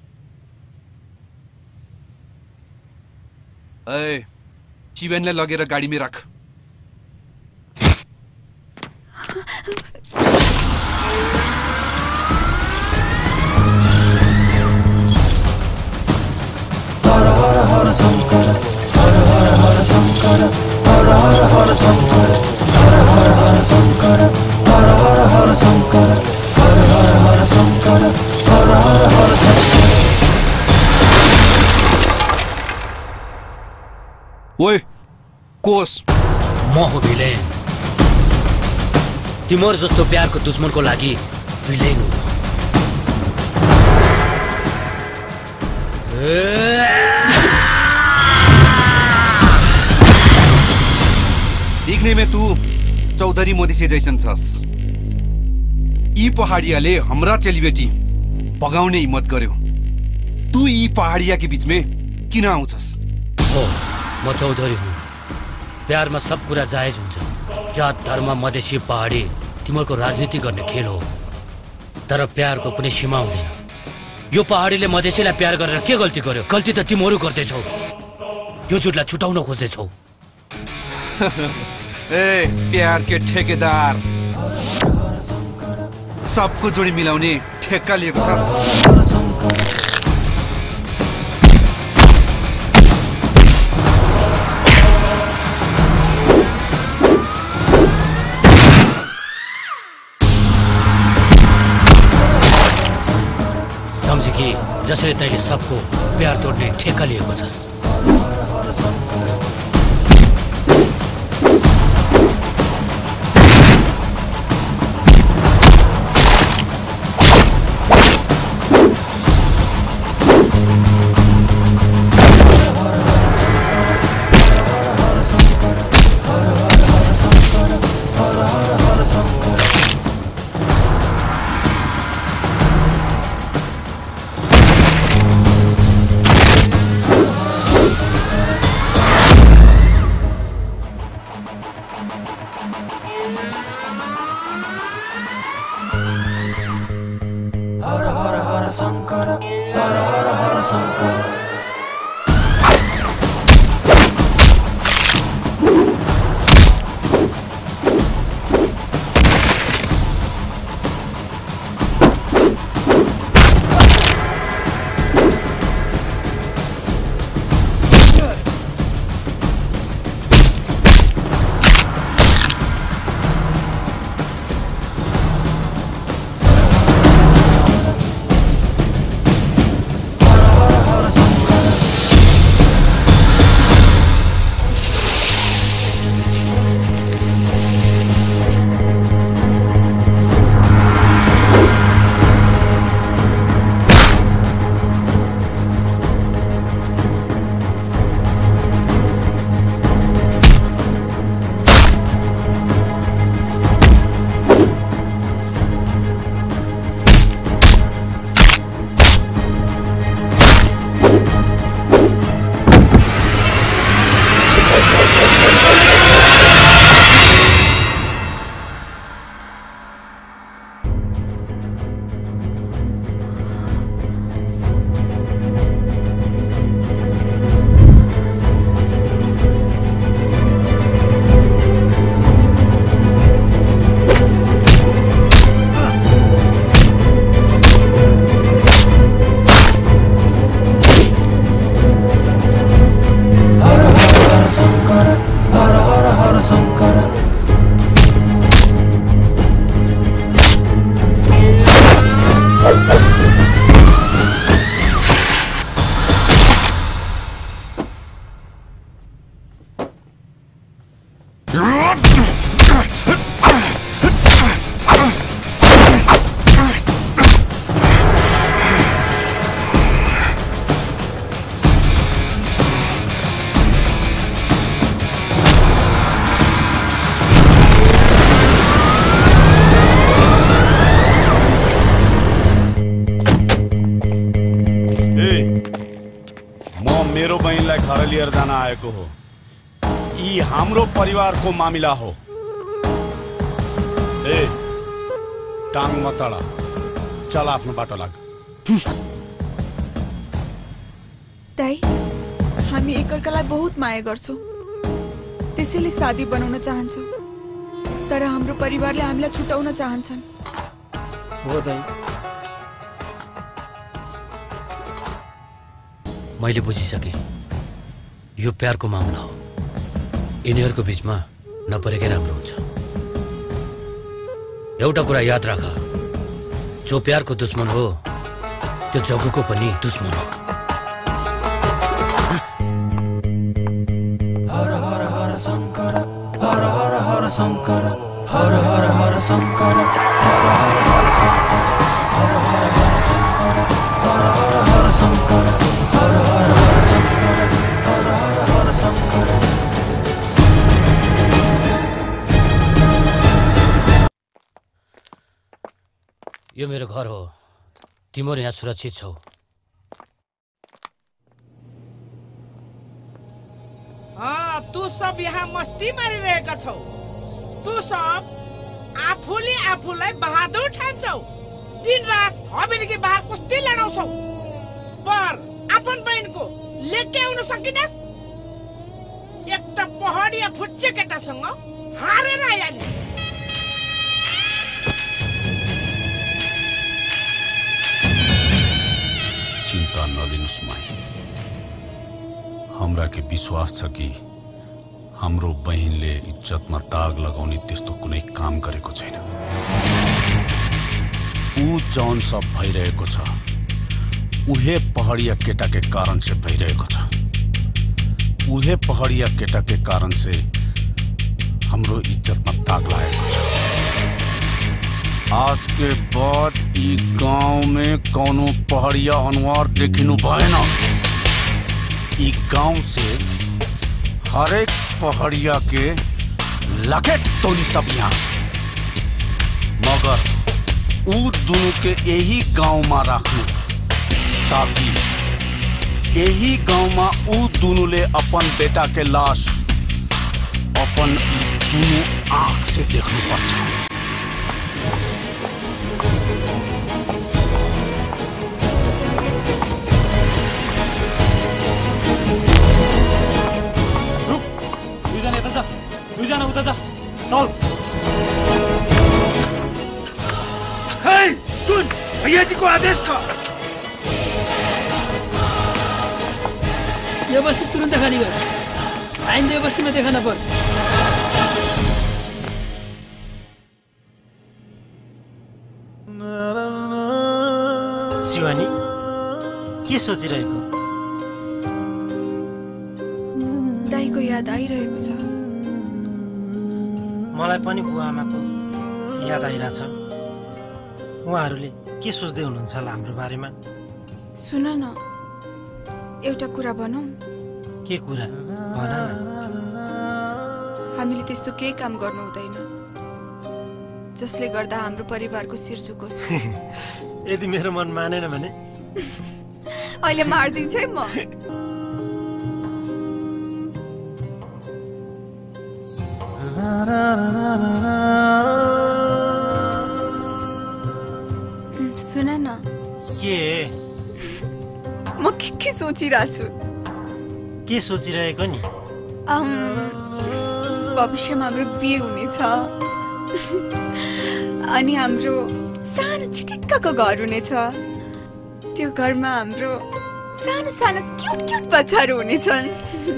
S13: शिवेनलाई लगेर गाडीमै राख।
S7: हर हर हर शंकर, हर हर हर शंकर, हर हर हर शंकर, हर हर हर शंकर, हर हर हर शंकर, हर हर हर शंकर, हर हर हर शंकर।
S13: ओए कोस
S3: म हो भिलेन। तिम्रो जस्तो प्यारको दुश्मनको लागि भिलेन हो।
S13: दिखने में तू चौधरी मोदी जैसन छस्। यी पहाडियाले हाम्रा चेलीबेटी भगाउने हिम्मत गर्यो। तू यी पहाडिया के बीच में किन आउँछस्?
S3: हो, म चौधरी हुँ। प्यारमा सब कुरा जायज हुन्छ। जात धर्म मधेसी पहाडी तिम्रो राजनीति गर्ने खेल हो। तर प्यारको कुनै सीमा हुँदैन। यो पहाडीले मधेसीलाई प्यार गरेर के गल्ती गर्यो? गल्ती त तिमीहरू गर्दैछौ। यो झुटलाई छुटाउन खोज्दैछौ।
S13: ए प्यार के ठेकेदार, सबको जोडी मिलाउने ठेक्का लिएको छ।
S3: सम्झे कि जसरी तैँले सबको प्यार तोड्ने ठेक्का लिएको छस्।
S12: आएको हो। यी हाम्रो परिवारको मामिला हो। ए टाङ मतडा, चल आफ्नो बाटो लाग।
S20: दाइ, हामी एकअर्कालाई बहुत माया गर्छौं, त्यसैले शादी बनाउन चाहन्छौं। तर हाम्रो परिवारले हामीलाई छुटाउन चाहन्छन्।
S17: हो दाइ,
S3: मैले बुझिसके। यो प्यारको मामला हो। यिनीहरूको बीचमा नपरेकै राम्रो हुन्छ। एउटा कुरा याद राख, जो प्यारको दुश्मन हो त्यो जग्गुको पनि दुश्मन हो।
S7: हर शङ्कर हर हर हर शङ्कर हर हर हर शङ्कर हर हर हर शङ्कर हर हर हर शङ्कर हर हर हर शङ्कर हर हर हर शङ्कर।
S3: यो मेरो घर हो, तिम्रो यहाँ सुरक्षित छौ।
S2: तू सब यहाँ मस्ती मारिरहेका छौ। तू सब आफूलाई बहादुर ठान्छौ। दिन रात हवेलीकी बाहर कुस्ती लडाउँछौ। पर अपन बहिनीको लेके आउन सकिनस्। एउटा पहाडिया फुच्चे केटासँग हारेर आइहाल्यो।
S12: चिन्ता नलिनुस् माई, हाम्रा के विश्वास छ कि हाम्रो बहिनले इज्जतमा दाग लगाउने त्यस्तो कुनै काम गरेको छैन। ऊ जौन सब भइरहेको छ उहे पहाडिया केटा के कारण से भइरहेको छ। उहे पहाडिया केटा के कारण से हाम्रो इज्जतमा दाग लागेको छ। आज के बाद ई गांव में कौनो पहाड़िया अनुहार देखिनु भएन। ई गांव से हरेक पहाड़िया के लखेट तोली सब यहाँ से। मगर ऊ दोनों के यही गांव में राख्नु ताकि यही गांव में ऊ दोनों ले अपन बेटा के लाश अपन दोनों आँख से देखनु पर्छ।
S5: दुईजना उता जा, चल।
S2: सुन, भैयाजीको आदेश छ।
S22: यो बस्ती तुरन्त खाली गर। आइन्दा यो बस्तीमा देखा नपर।
S17: शिवानी के सोचिरहेको?
S20: दाइको याद आइरहेको छ।
S17: मलाई पनि बुवा आमाको याद आइरहेछ। उहाँहरूले के सोच्दै हुनुहुन्छ होला हाम्रो बारेमा?
S20: सुन न, एउटा कुरा भनौँ।
S17: के कुरा? भन न।
S20: हामीले त्यस्तो केही काम गर्नु हुँदैन जसले गर्दा हाम्रो परिवारको शिर झुकोस्।
S17: यदि मेरो मन मानेन भने
S20: अहिले मार्दिन्छ है म। सुन न।
S17: के?
S20: म के सोचिरहेको छु।
S17: के सोचिरहेको नि?
S20: भविष्यमा हाम्रो बिहे हुनेछ अनि हाम्रो सानो चिटिक्कको घर हुनेछ। त्यो घरमा हाम्रो सानो सानो क्युट क्युट बच्चाहरू हुनेछन्।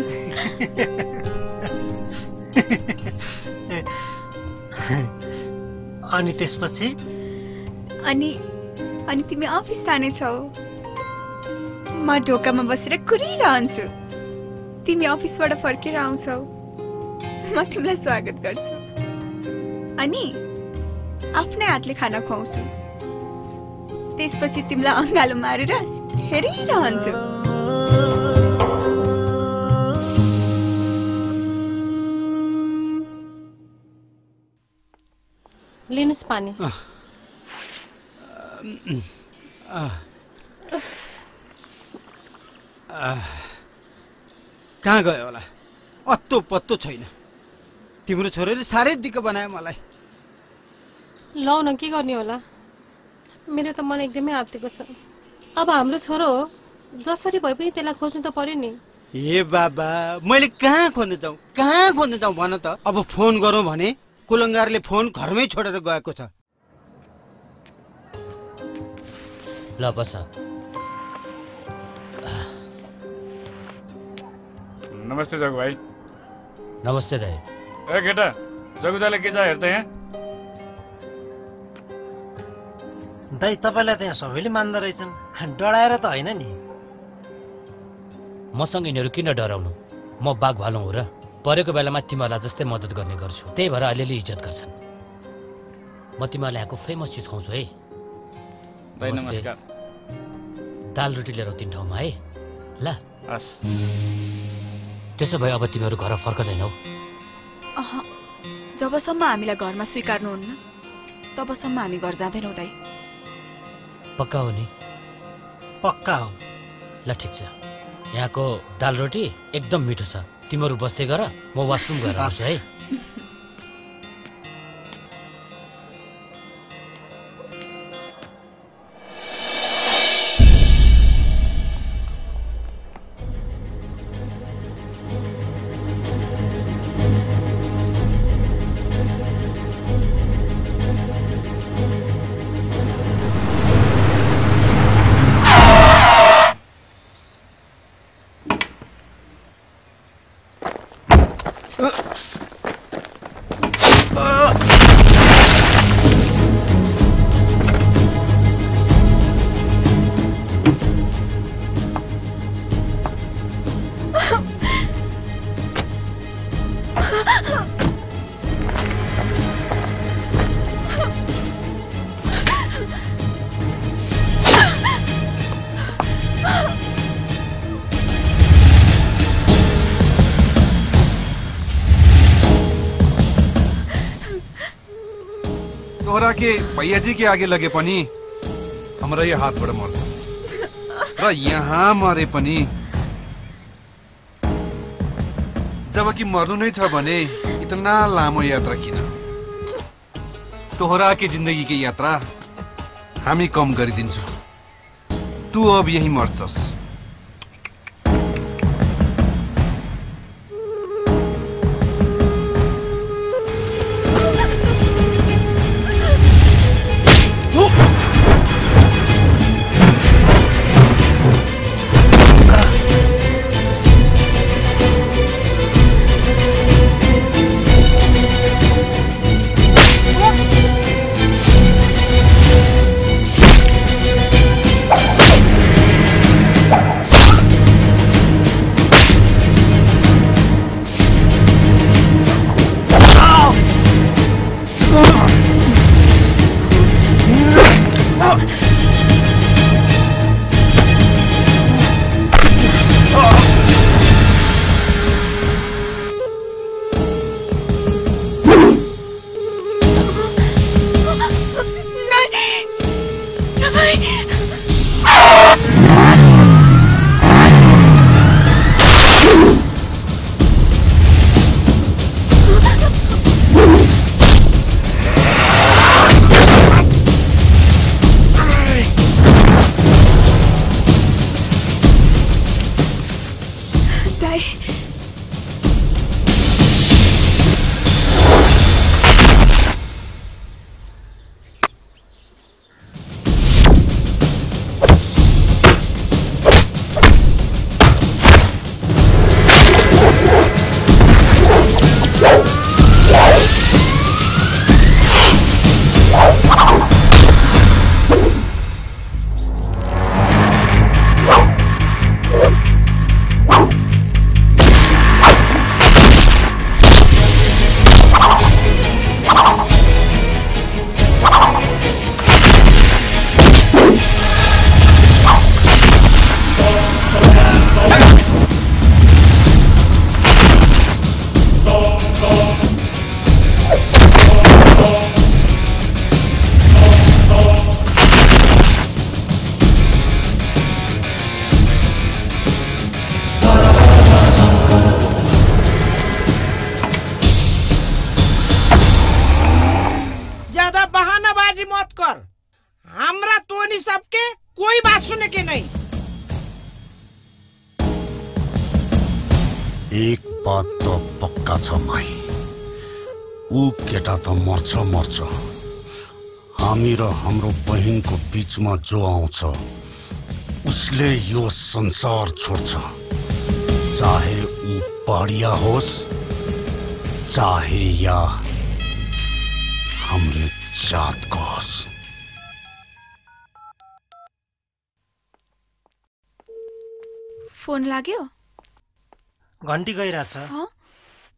S17: अनि त्यसपछि?
S20: अनि तिमी अफिस जानेछौ। म ढोकामा बसेर कुरिरहन्छु। तिमी अफिसबाट फर्केर आउँछौ। म तिमीलाई स्वागत गर्छु अनि आफ्नै हातले खाना खुवाउँछु। त्यसपछि तिमीलाई अँगालो मारेर हेरिरहन्छु।
S15: लिनुस् पानी।
S16: कहाँ गयो होला? अत्तो पत्तो छैन। तिम्रो छोरीले साह्रै दिक्क बनायो मलाई।
S15: लौ न, के गर्ने होला? मेरो त मन एकदमै आत्तिएको छ। अब हाम्रो छोरो हो, जसरी भए पनि त्यसलाई खोज्नु त पर्यो नि।
S16: ए बाबा, मैले कहाँ खोज्न जाउँ भन त। अब फोन गरौँ भने कुलङ्गारले फोन घरमै छोडेर गएको छ।
S3: ल बस।
S4: नमस्ते जगु भाइ।
S3: नमस्ते दाइ।
S4: ए केटा, जगु दाइले के छ हेर त यहाँ।
S17: दाइ तपाईँलाई त यहाँ सबैले मान्दा रहेछन्, डराएर त होइन नि?
S3: मसँग यिनीहरू किन डराउनु? म बाघ भालु हो र? परेको बेलामा तिमीहरूलाई जस्तै मद्दत गर्ने गर्छु, त्यही भएर अलिअलि इज्जत गर्छन्। म तिमीहरूलाई यहाँको फेमस चिज खुवाउँछु है।
S2: भाइ नमस्कार।
S3: दाल रोटी लिएर तिन ठाउँमा है ल।
S2: हस्।
S3: त्यसो भए अब तिमीहरू घर फर्कदैनौ?
S11: जबसम्म हामीलाई घरमा स्वीकार्नुहुन्न तबसम्म हामी घर जाँदैनौँ दाइ।
S3: पक्का हो नि?
S17: पक्का हो।
S3: ल ठिक छ, यहाँको दाल रोटी एकदम मिठो छ। तिमीहरू बस्दै गर, म वासरुम गएर आउँछु है।
S13: तोहरा के भैया जी के आगे लगे पनि हमरा ये हाथबाट मर्छ र यहाँ मरे पनि जबकि मर्नु नै छ भने इतना लामो यात्रा किन? तोहरा के जिन्दगी के यात्रा हामी कम गरिदिन्छौ। तू अब यही मर्छस्।
S12: एक बात तो पक्का छ माई, ऊ केटा त मर्छ मर्छ। हामी र हाम्रो बहिनको बीचमा जो आउँछ उसले यो संसार छोड्छ, चाहे ऊ पहाडिया होस् चाहे या हाम्रो जातको होस्।
S11: फोन लाग्यो?
S17: घन्टी गइरहेछ।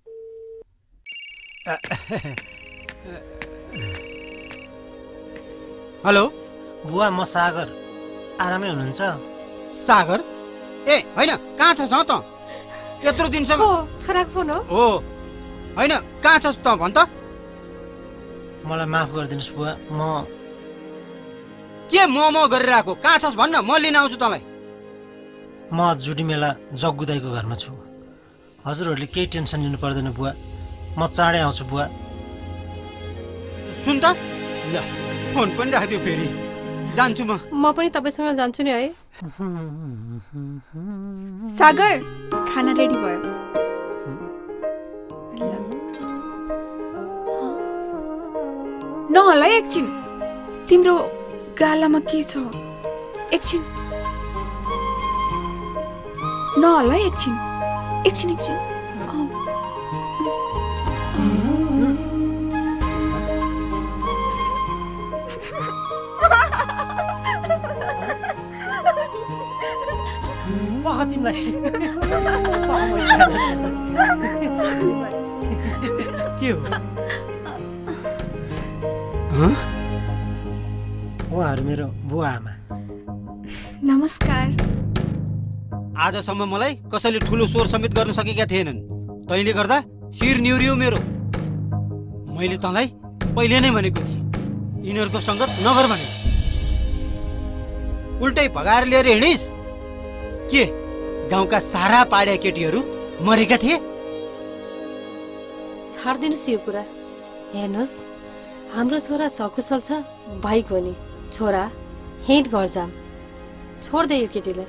S16: हेलो
S17: बुवा, म सागर। आरामै हुनुहुन्छ?
S16: सागर? ए होइन, कहाँ छस् त? यत्रो दिनसम्म
S15: छोराको फोन हो?
S16: हो। होइन, कहाँ छस् त भन् त?
S17: मलाई माफ गरिदिनुहोस् बुवा, म
S16: के म गरेर आएको? कहाँ छस् भन्न, म लिन आउँछु तँलाई।
S17: म जुडी मेला जग्गु दाइको घरमा छु। हजुरहरूले केही टेन्सन लिनु पर्दैन बुवा, म चाँडै आउँछु बुवा।
S16: सुन त, ल फोन पनि राखिदियो फेरि। जान्छु
S15: म पनि तपाईँसँग जान्छु नि है।
S20: सागर, खाना रेडी भयो। नहला एकछिन, तिम्रो गालामा के छ? एकछिन नहला, एकछिन एकछिन एकछिन।
S17: के हो? उहाँहरू मेरो बुवा आमा।
S20: नमस्कार।
S16: आजसम्म मलाई कसैले ठुलो स्वर समेत गर्न सकेका थिएनन्। तैँले गर्दा शिर निहुरियो मेरो। मैले तँलाई पहिले नै भनेको थिएँ, यिनीहरूको सङ्गत नगर भने। उल्टै भगाएर लिएर हिँडिस् के? गाउँका सारा पाडिया केटीहरू मरेका थिए।
S15: छाडिदिनुहोस् यो कुरा। हेर्नुहोस्, हाम्रो छोरा सकुशल छ, भाइ हो नि। छोरा हिँड घर जाम, छोड्दे यो केटीलाई।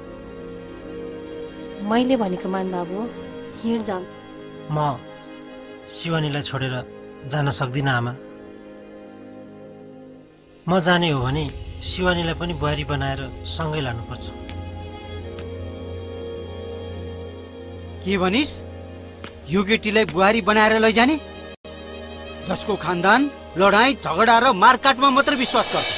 S15: मैले भनेको मान बाबु, हिँड जाम।
S17: म शिवानीलाई छोडेर जान सक्दिनँ आमा। म जाने हो भने शिवानीलाई पनि बुहारी बनाएर सँगै लानुपर्छ।
S16: के भनिस्? यो केटीलाई बुहारी बनाएर लैजाने? जसको खानदान लडाईँ झगडा र मारकाटमा मात्र विश्वास गर्छ।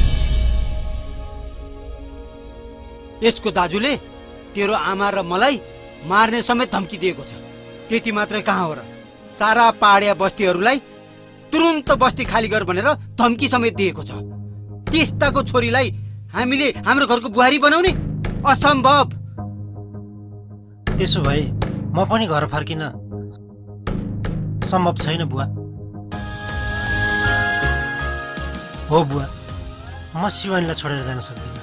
S16: यसको दाजुले तेरो आमा र मलाई मार्ने समेत धम्की दिएको छ। त्यति मात्रै कहाँ हो र, सारा पहाडिया बस्तीहरूलाई तुरुन्त बस्ती खाली गर भनेर धम्की समेत दिएको छ। त्यस्ताको छोरीलाई हामीले हाम्रो घरको बुहारी बनाउने? असम्भव।
S17: त्यसो भए म पनि घर फर्किन सम्भव छैन बुवा। हो बुवा, म शिवानीलाई छोडेर जान सक्दिनँ।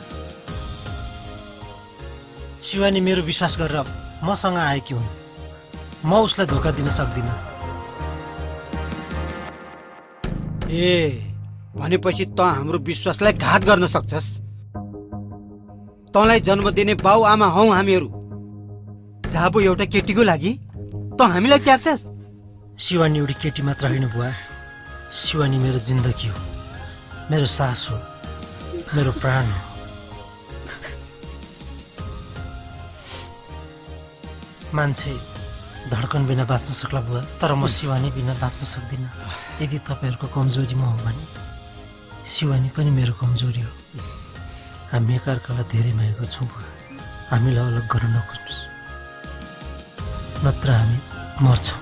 S17: शिवानी मेरो विश्वास गरेर मसँग आएकी हुन्, म उसलाई धोका दिन सक्दिनँ।
S16: ए भनेपछि त हाम्रो विश्वासलाई घात गर्न सक्छस्। तँलाई जन्म दिने बाउ आमा हौ हामीहरू। जाबो एउटा केटीको लागि त हामीलाई त्याग्छस्?
S17: शिवानी एउटी केटी मात्र होइन बुवा, शिवानी मेरो जिन्दगी हो, मेरो सास हो, मेरो प्राण हो। मान्छे धड्कन बिना बाँच्न सक्ला बुवा, तर म शिवानी बिना बाँच्न सक्दिनँ। यदि तपाईँहरूको कमजोरी म हो भने शिवानी पनि मेरो कमजोरी हो। हामी एकअर्कालाई धेरै माया गर्छौँ बुवा, हामीलाई अलग गर्न नखोज्नुहोस्, नत्र हामी मर्छौँ।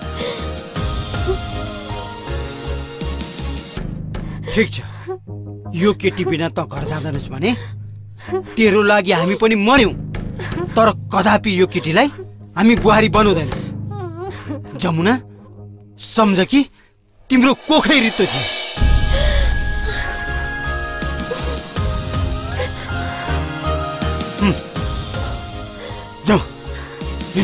S16: ठिक छ, यो केटी बिना त घर जाँदैनस् भने तेरो लागि हामी पनि मर्यौं, तर कदापि यो केटीलाई हामी बुहारी बनाउँदैन। जमुना, सम्झ कि तिम्रो कोखै रित्तो थियो। जाऊ हिँड।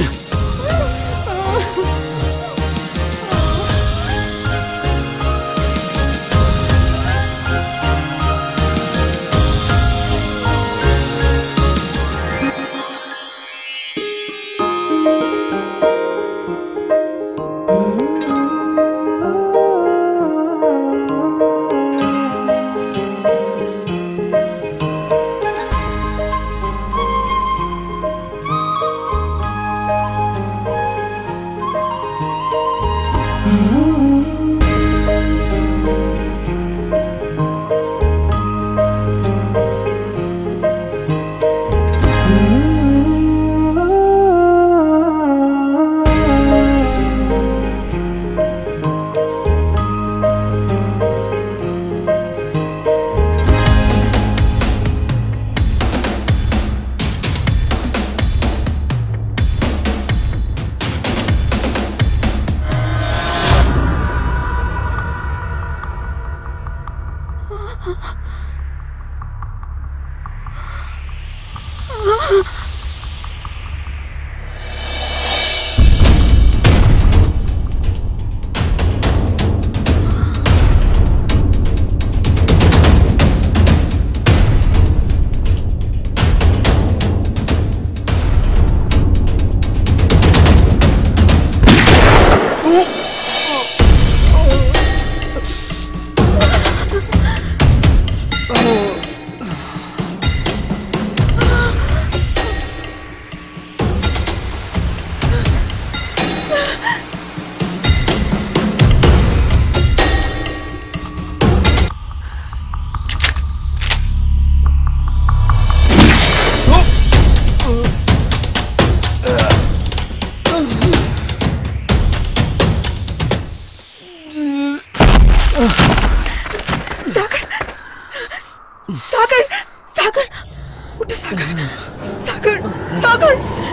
S20: सागर सागर उठ सागर सागर सागर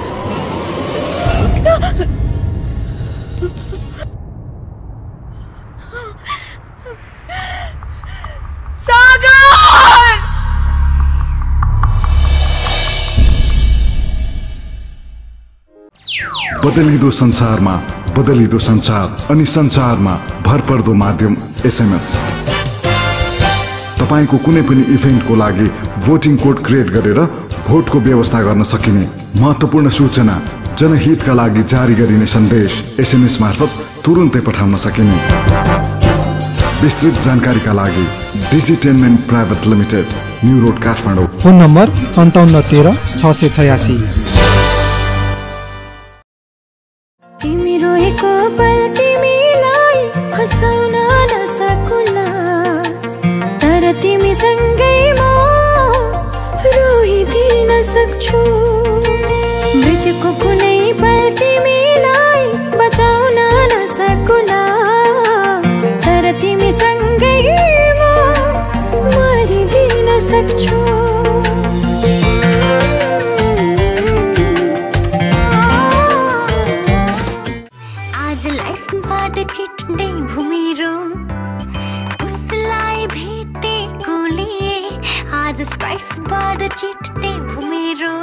S6: बदलिदो संसारमा बदलिदो संचार अनि संचारमा भरपर्दो माध्यम एसएमएस। तपाईको कुनै पनि इभेन्टको लागि भोटिङ कोड क्रिएट गरेर भोटको व्यवस्था गर्न सकिने महत्त्वपूर्ण सूचना जनहितका लागि जारी गरिने सन्देश एसएमएस मार्फत तुरुन्तै पठाउन सकिने। विस्तृत जानकारीका लागि डिजिटेलमेन्ट private limited, new road, Kathmandu.
S9: Phone number 5813 686।
S8: मृत्युको कुनै पल तिमीलाई बचाउन नसकुला, तर तिमी सँगै म मरिदिन सक्छु। आज लाइफबाट चिट्ने भूमिरो उसलाई भेटेकोले, आज स्ट्राइफबाट चिट्ने भूमिरो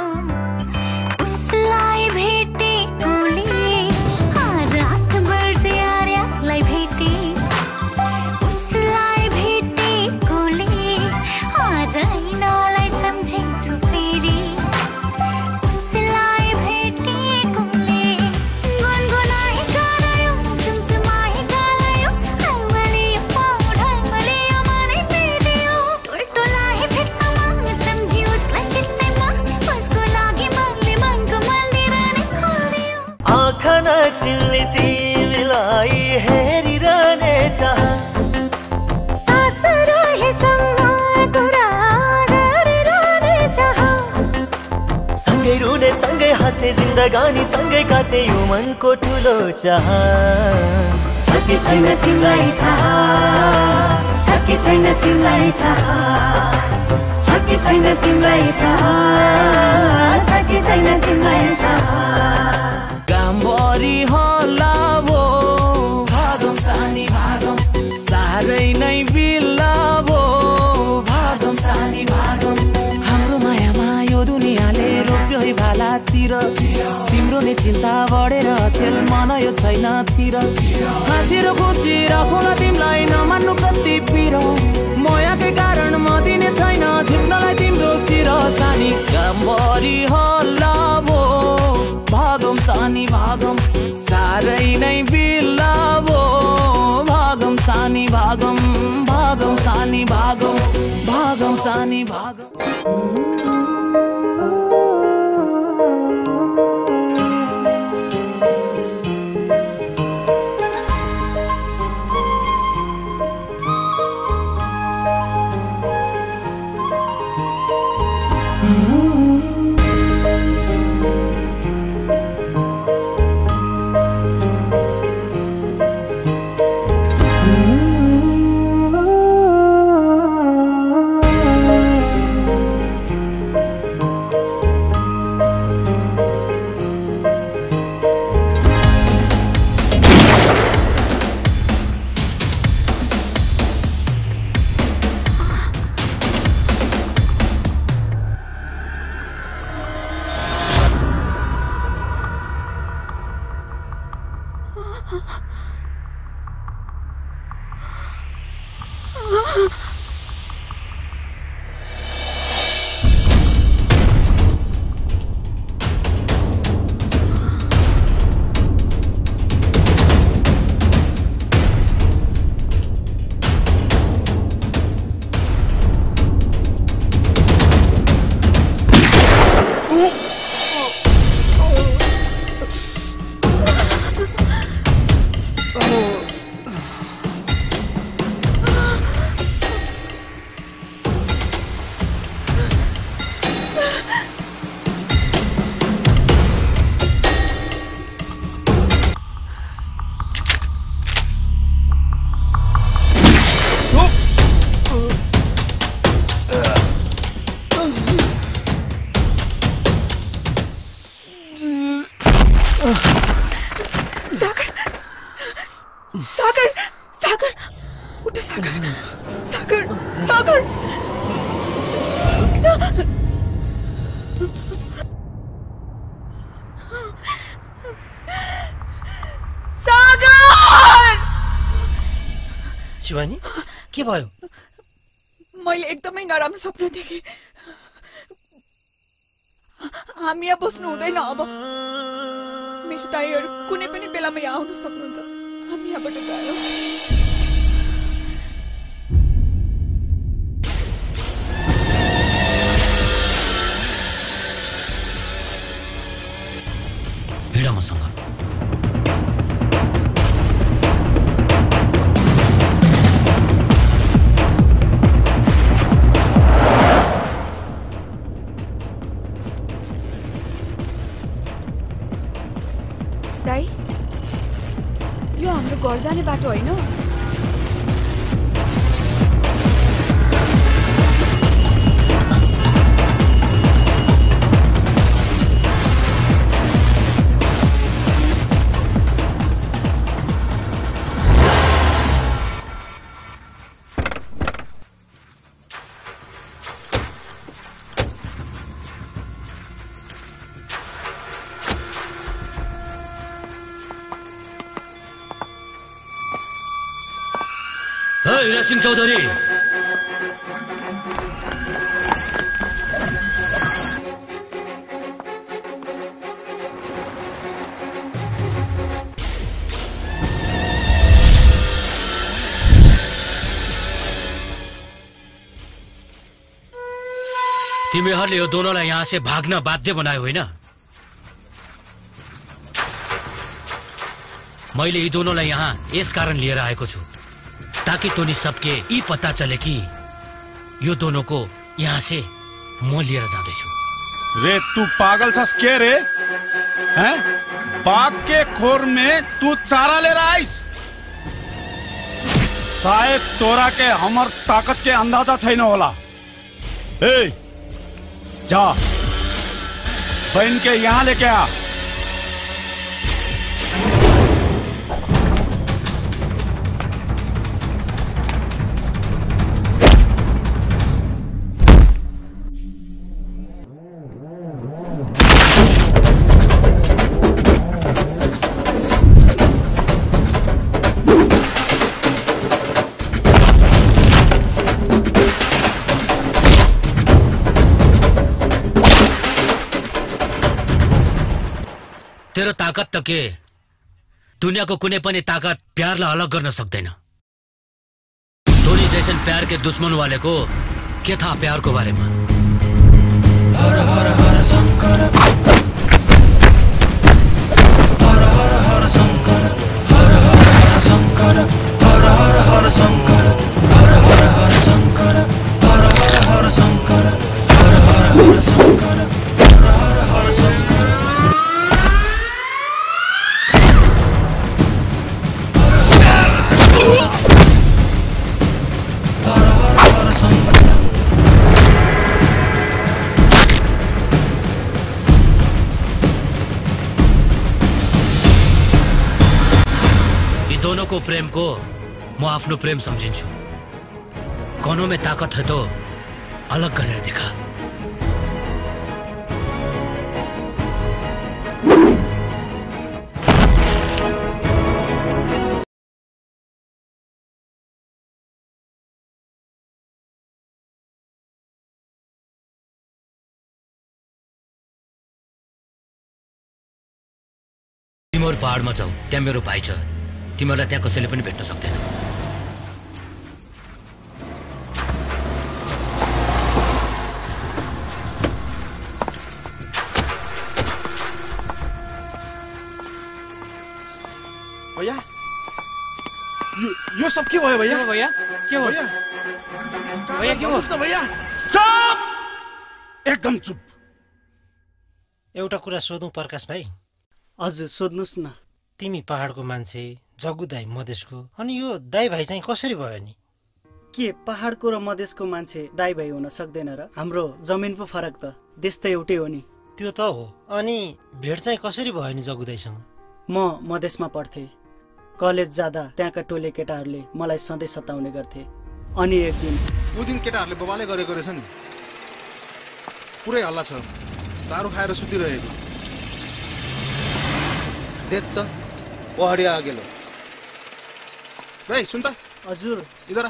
S8: उसलाई भेटेकोले, आज हात बढ्दै आर्यालाई भेटे उसलाई भेटेकोले, आज ऐनालाई सम्झिन्छु फेरि उसलाई भेटेकोले। गुनगुनाइ गरायो सुमसुमाइ गलायो, ढलमलियो पाउ ढलमलियो मनै भेट्यो, टोलटोलाइ भेट्नमा सम्झि उसलाई सित्तैमा, उसको लागि मनले मनको मन्दिर नै खोल्दियो।
S7: आँखा नचिन्ने तिमीलाई हेरिरहने चाह,
S8: सास रहेसम्म कुरा गरिरहने चाह,
S7: सँगै रुने सँगै हाँस्ने जिन्दगानी सँगै काट्ने यो मनको ठुलो चाह। छ कि छैन तिमीलाई थाहा, छ कि छैन तिमीलाई थाहा, छ कि छैन तिमीलाई थाहा, छ कि छैन तिमीलाई थाहा। कामभरि होला भो भागौँ सानी भागौँ, साह्रै नै बिल्ला भो भागौँ सानी भागौँ। हाम्रो मायामा यो दुनियाँले रोप्यो है भालातिर, तिम्रो नै चिन्ता बढेर चेल मन यो छैन तिर। हाँसी र खुसी राखौँला तिमीलाई नमान्नु कति पिरो, मायाकै कारण म दिने छैन झुक्नलाई तिम्रो शिर सानी। कामभरि होला भो भागौँ सानी भागौँ, साह्रै नै बिल्ला भो भागौँ सानी भागौँ, भागौँ सानी भागौँ, भागौँ सानी भागौँ।
S20: उठ सागर सागर सागर सागर
S17: शिवानी के भयो?
S20: मैले एकदमै नराम्रो सपना देखेँ। हामी यहाँ बस्नु हुँदैन अब। मेरो दाइहरू कुनै पनि बेलामा यहाँ आउन सक्नुहुन्छ। हामी यहाँबाट गयौँ।
S3: भिड मसँग।
S20: दाइ, यो हाम्रो घर जाने बाटो होइन?
S3: हीरा सिंह चौधरी, तिमीहरूले यो दोनोलाई यहाँ से भाग्न बाध्य बनायो होइन? मैले यी दोनोलाई यहाँ यस कारण लिएर आएको छु ताकि तोनी सबके यी पता चले कि यो दोनों को यहाँ से म लिएर जाँदैछु।
S12: रे तू पागल छस के रे? हैं? बाघ के खोर में तू चारा ले रहा है? शायद तोरा के हमर ताकत के अंदाजा छैन होला। ए, जा बहन के यहाँ लेके आ।
S3: तेरो ताकत त के दुनियाको कुनै पनि ताकत प्यारलाई अलग गर्न सक्दैन। तोनी जैसन प्यार के दुश्मन वाले को के था प्यार को बारे में? हर हर हर शंकर, हर हर हर शंकर, हर हर हर शंकर, हर हर हर शंकर, हर हर हर शंकर, हर हर हर शंकर, हर हर हर शंकर, हर हर हर शंकर। दोनों को प्रेम को म आफ्नो प्रेम सम्झिन्छु। कौनों में ताकत है तो अलग गरेर देखा। तिमीहरू पहाडमा जाऊ, त्यहाँ मेरो भाइ छ। तिमीहरूलाई त्यहाँ कसैले पनि भेट्न सक्दैन।
S19: भैया, यो सब के भयो भैया?
S18: भैया के हो? भैया के हो?
S19: भैया
S12: चुप, एकदम चुप।
S17: एउटा कुरा सोधौँ प्रकाश भाइ?
S10: हजुर सोध्नुस् न।
S17: तिमी पहाडको मान्छे, जग्गु दाई मधेसको, अनि यो दाई भाइ चाहिँ कसरी भयो नि?
S10: के पहाडको र मधेसको मान्छे दाई भाइ हुन सक्दैन र? हाम्रो जमिन पो फरक त, देश त एउटै हो नि।
S17: त्यो त हो। अनि भेट चाहिँ कसरी भयो नि जग्गु दाइसँग?
S10: म मधेसमा पढ्थेँ, कलेज जाँदा त्यहाँका टोले केटाहरूले मलाई सधैँ सताउने गर्थे। अनि एक दिन
S19: ऊ दिन केटाहरूले बबाले गरेको रहेछ नि, पुरै हल्ला छ, दारू खाएर सुतिरहेको।
S16: देख त पहाडी आ गेलो।
S19: ए सुन त।
S10: हजुर।
S19: इधर आ।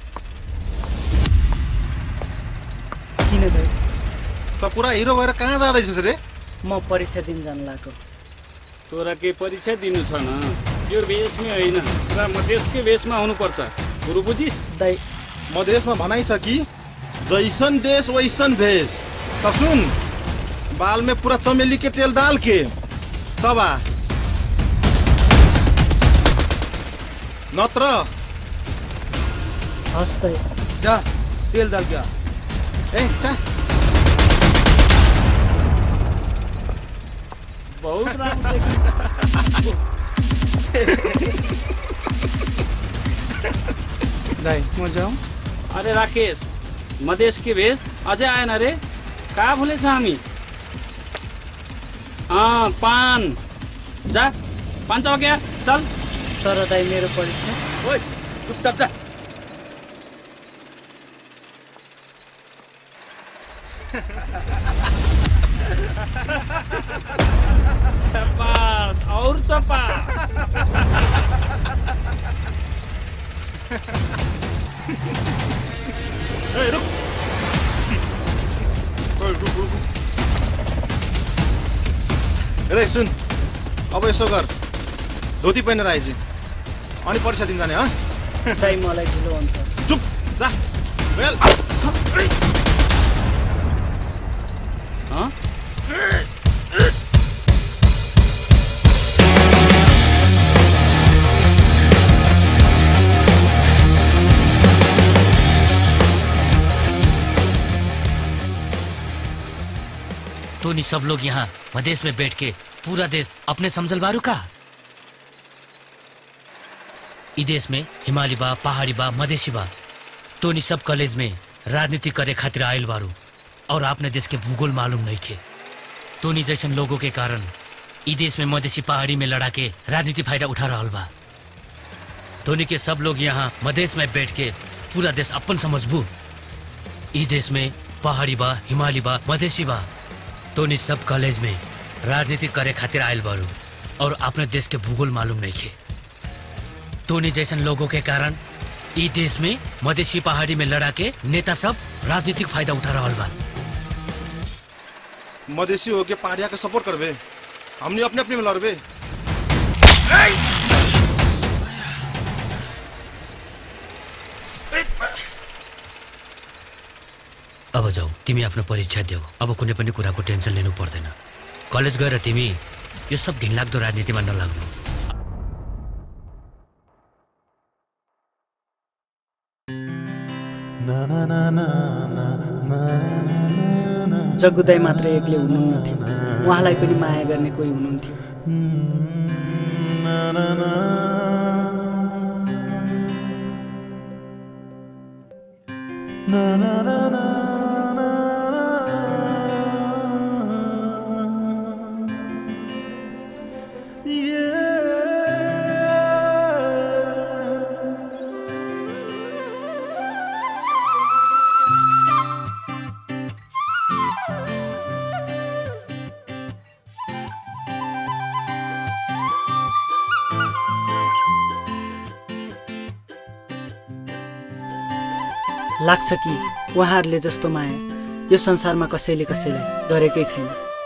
S10: किन दाइ?
S19: त पुरा हिरो भएर कहाँ जाँदैछस् रे?
S10: म परीक्षा दिन जान लाग्यो।
S2: तोरा के परीक्षा दिनु छ न? यो भेषमै होइन, र मधेसकै भेषमा हुनुपर्छ। गुरु बुझिस?
S10: दाइ
S19: मधेसमा भनाइ छ कि जैसन देश वैसन भेष। त सुन, बाल में पूरा चमेली के तेल डाल के तब आ, नत्र
S10: हस्ते
S16: जा तेल डाल के।
S19: ए जा।
S2: बहुत राम्रो देखिन्छ।
S14: दाइ म जाऊँ?
S2: अरे राकेश, मधेश की भेष अझै आएन रे? कहाँ भुलेछ हामी? पान जा, पान चाउ क्या? चल।
S10: तर दाइ मेरो परीक्षा।
S16: ओइ चुपचाप जा।
S2: शाबाश, और चपा।
S19: ए रुक। रुक। रे सुन, अब यसो कर, धोती पहिनेर आइज अनि परीक्षा दिन जाने।
S10: दाइ मलाई ढिलो हुन्छ।
S19: चुप जा। वेल
S3: तो नहीं सब लोग यहाँ मधेश में बैठ के पूरा देश अपने समझल बारू का? ई देश में हिमाली बा, पहाड़ी बा, मधेसी बा। तो नहीं सब कॉलेज में राजनीति करे खातिर आयल बारू और आपने देश के भूगोल मालूम नहीं थे। तो नहीं जैसन लोगों के कारण ई देश में मधेसी पहाड़ी में लड़ा के राजनीति फायदा उठा रहा बा। धोनी के सब लोग यहाँ मधेश में बैठ के पूरा देश अपन समझबू। ई देश में पहाड़ी बा, हिमाली बा, मधेसी बा। तो नहीं सब कॉलेज में राजनीति करे खातिर आयल बारू और अपने देश के भूगोल मालूम नहीं थे। तो नहीं जैसन लोगों के कारण ई देश में मधेसी पहाड़ी में लड़ा के नेता सब राजनीतिक फायदा उठा रहा बा।
S19: मधेसी हो के पहाड़िया के सपोर्ट करबे, हमने अपने अपने में लड़बे।
S3: अब जाऊ, तिमी आफ्नो परीक्षा देऊ। अब कुनै पनि कुराको टेन्सन लिनु पर्दैन। कलेज गएर तिमी यो सब घिनलाग्दो राजनीतिमा नलाग्नु।
S10: जग्गु दाइ मात्र एक्लै हुनुहुन्थ्यो, उहाँलाई पनि माया गर्ने कोही हुनुहुन्थ्यो। लाग्छ कि उहाँहरूले जस्तो माया यो संसारमा कसैले कसैलाई गरेकै छैन।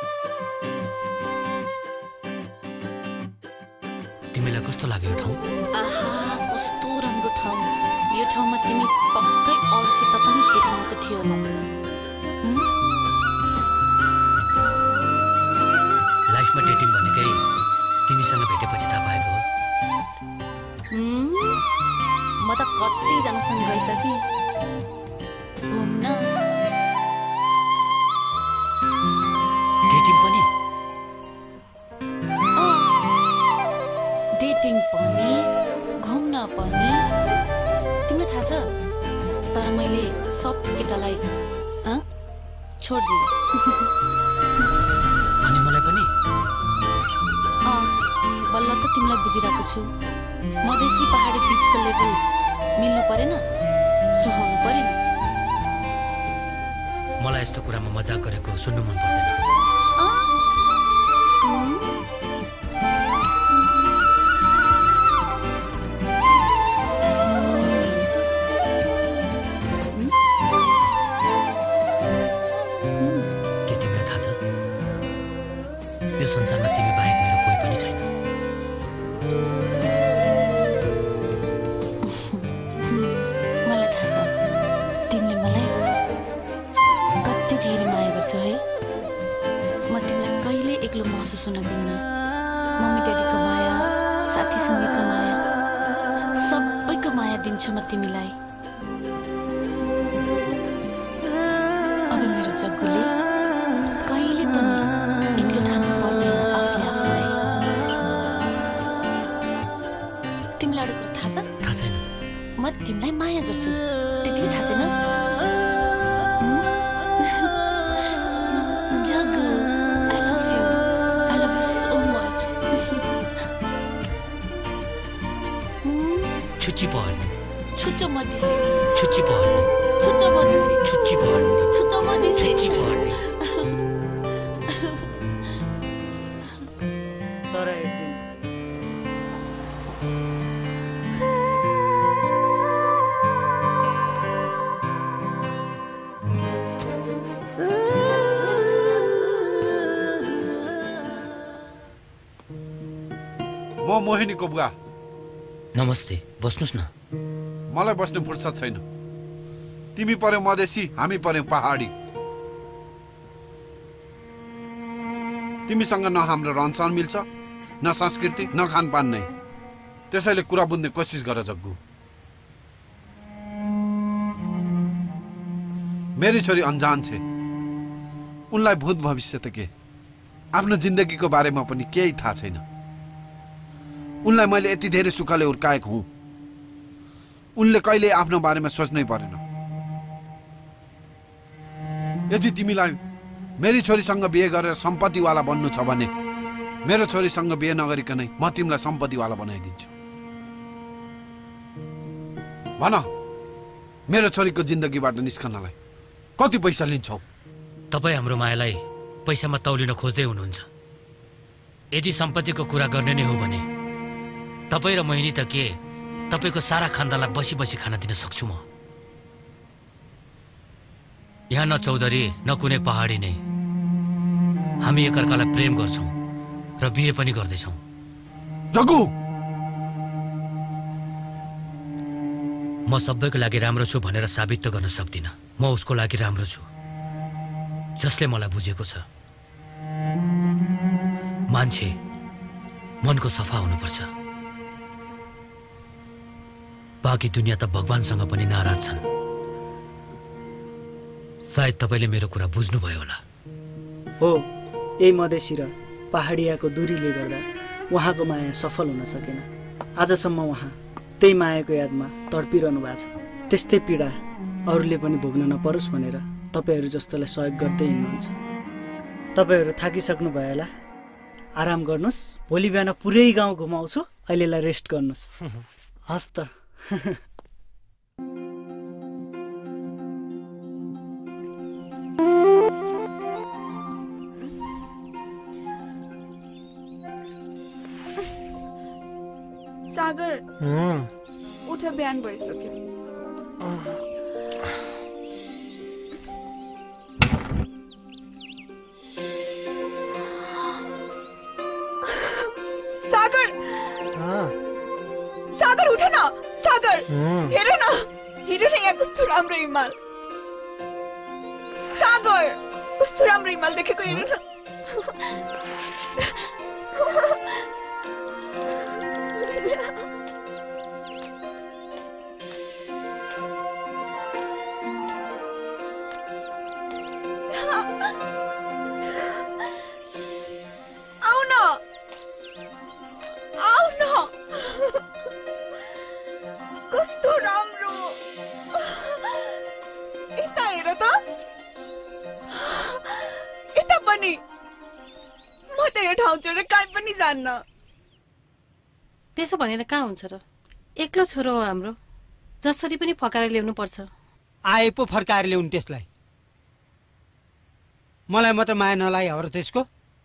S3: तिमीलाई कस्तो लाग्यो यो ठाउँ?
S11: आहा, कस्तो राम्रो ठाउँ। यो ठाउँमा तिमी पक्कै अरूसित पनि डेटिङको थियो होला।
S3: लाइफमा डेटिङ भनेकै तिमीसँग भेटेपछि थाहा पाएको हो।
S11: म त कतिजनासँग गइसकेँ घुम्न।
S3: डेटिङ पनि?
S11: डेटिङ पनि घुम्न पनि। तिमीलाई थाहा छ, तर मैले सब केटालाई छोडिदिएँ।
S3: अनि मलाई पनि?
S11: बल्ल त तिमीलाई बुझिरहेको छु। मधेसी पहाडी बीचको लेभल मिल्नु परेन, सुहाउनु परेन।
S3: मलाई यस्तो कुरामा मजाक गरेको सुन्नु मन पर्दैन। के तिमीलाई थाहा छ यो संसारमा तिमी बाहेक मेरो कोही पनि छैन।
S11: मलाई थाहा छ तिमीले मलाई कति धेरै माया गर्छौ है। म तिमीलाई कहिले एक्लो महसुस हुन दिन्न। मम्मी ड्याडीको माया, साथीसँगको माया, सबैको माया दिन्छु म तिमीलाई। अब मेरो जग्गुले कहिले पनि एक्लो ठान्नु पर्दैन आफूले आफूलाई। तिमीलाई एउटा कुरा थाहा छ?
S3: थाहा छैन।
S11: म तिमीलाई माया गर्छु, त्यति थाहा छैन? Jaggu, I love you so much.
S3: छुच्ची पहर्ने,
S11: छुच्चो मदिसे,
S3: छुच्ची पहर्ने,
S11: छुच्चो मदिसे,
S3: छुच्ची पहर्ने,
S11: छुच्चो मदिसे,
S3: छुच्ची पहर्ने।
S10: तर एक दिन
S12: म मोहिनीको बुवा।
S3: नमस्ते, बस्नुस् न।
S12: मलाई बस्ने फुर्सद छैन। तिमी पर्यौ मधेसी, हामी पर्यौ पहाडी। तिमीसँग न हाम्रो रहनसहन मिल्छ, न संस्कृति, न खानपान नै। त्यसैले कुरा बुझ्ने कोसिस गर जग्गु। मेरी छोरी अनजान छे। उनलाई भूत भविष्य त के, आफ्नो जिन्दगीको बारेमा पनि केही थाहा छैन। उनलाई मैले यति धेरै सुखले हुर्काएको हुँ, उनले कहिले आफ्नो बारेमा सोच्नै परेन। यदि तिमीलाई मेरी छोरीसँग बिहे गरेर सम्पत्तिवाला बन्नु छ भने मेरो छोरीसँग बिहे नगरिकनै म तिमीलाई सम्पत्तिवाला बनाइदिन्छु। भन, मेरो छोरीको जिन्दगीबाट निस्कनलाई कति पैसा लिन्छौ?
S3: तपाईँ हाम्रो मायालाई पैसामा तौलिन खोज्दै हुनुहुन्छ। यदि सम्पत्तिको कुरा गर्ने नै हो भने तपाईँ र मोहिनी त के तपाईँको सारा खानदानलाई बसी बसी खाना दिन सक्छु म। यहाँ न चौधरी न कुनै पहाडी नै। हामी एकअर्कालाई प्रेम गर्छौँ र बिहे पनि गर्दैछौँ।
S12: जग्गु,
S3: म सबैको लागि राम्रो छु भनेर साबित त गर्न सक्दिनँ। म उसको लागि राम्रो छु, जसले मलाई बुझेको छ। मान्छे मनको सफा हुनुपर्छ। बाँकी दुनियाँ त भगवानसँग पनि नाराज छन्। सायद तपाईँले मेरो कुरा बुझ्नुभयो होला।
S10: हो, यही मधेसी र पहाडियाको दूरीले गर्दा उहाँको माया सफल हुन सकेन। आजसम्म उहाँ त्यही मायाको यादमा तडपिरहनु भएको छ। त्यस्तै पीडा अरूले पनि भोग्न नपरोस् भनेर तपाईँहरू जस्तोलाई सहयोग गर्दै हिँड्नुहुन्छ। तपाईँहरू थाकिसक्नु भयो होला, आराम गर्नुहोस्। भोलि बिहान पुरै गाउँ घुमाउँछु। अहिलेलाई रेस्ट गर्नुहोस्। हस् त।
S20: सागर, उठ, बिहान भइसक्यो। सागर, सागर उठ न। सागर, हेर न यहाँ कस्तो राम्रो हिमाल। सागर, कस्तो राम्रो हिमाल देखेको हेर न। कस्तो राम्रो। यता हेर त, यता पनि। म त यो ठाउँ छोडेर कहीँ पनि जान्न।
S15: त्यसो भनेर कहाँ हुन्छ र? एक्लो छोरो हो हाम्रो, जसरी पनि फकाएर ल्याउनु पर्छ।
S16: आए पो फर्काएर ल्याउनु त्यसलाई। मलाई मात्र माया नलागे हो र त्यसको?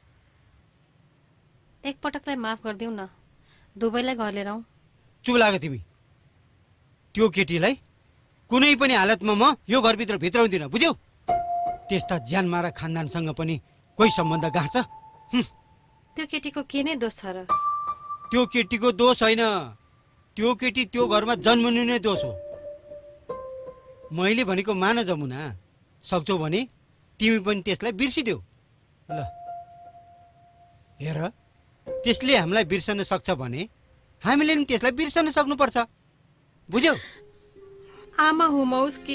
S15: एकपटकलाई माफ गरिदेऊ न, दुबईलाई घर लिएर आऊ।
S16: चुप लाग तिमी। त्यो केटीलाई कुनै पनि हालतमा म यो घरभित्र भित्राउँदिनँ, बुझ्यौ? त्यस्ता ज्यान मारा खानदानसँग पनि कोही सम्बन्ध गाँच्छ?
S15: त्यो केटीको के नै दोष छ र?
S16: त्यो केटीको दोष होइन, त्यो केटी त्यो घरमा जन्मनु नै दोष हो। मैले भनेको मान जमुना, सक्छौ भने तिमी पनि त्यसलाई बिर्सिदेऊ। ल हेर, त्यसले हामीलाई बिर्सन सक्छ भने हामीले नि त्यसलाई बिर्सन सक्नुपर्छ, बुझ्यौ?
S20: आमा हुमौस् कि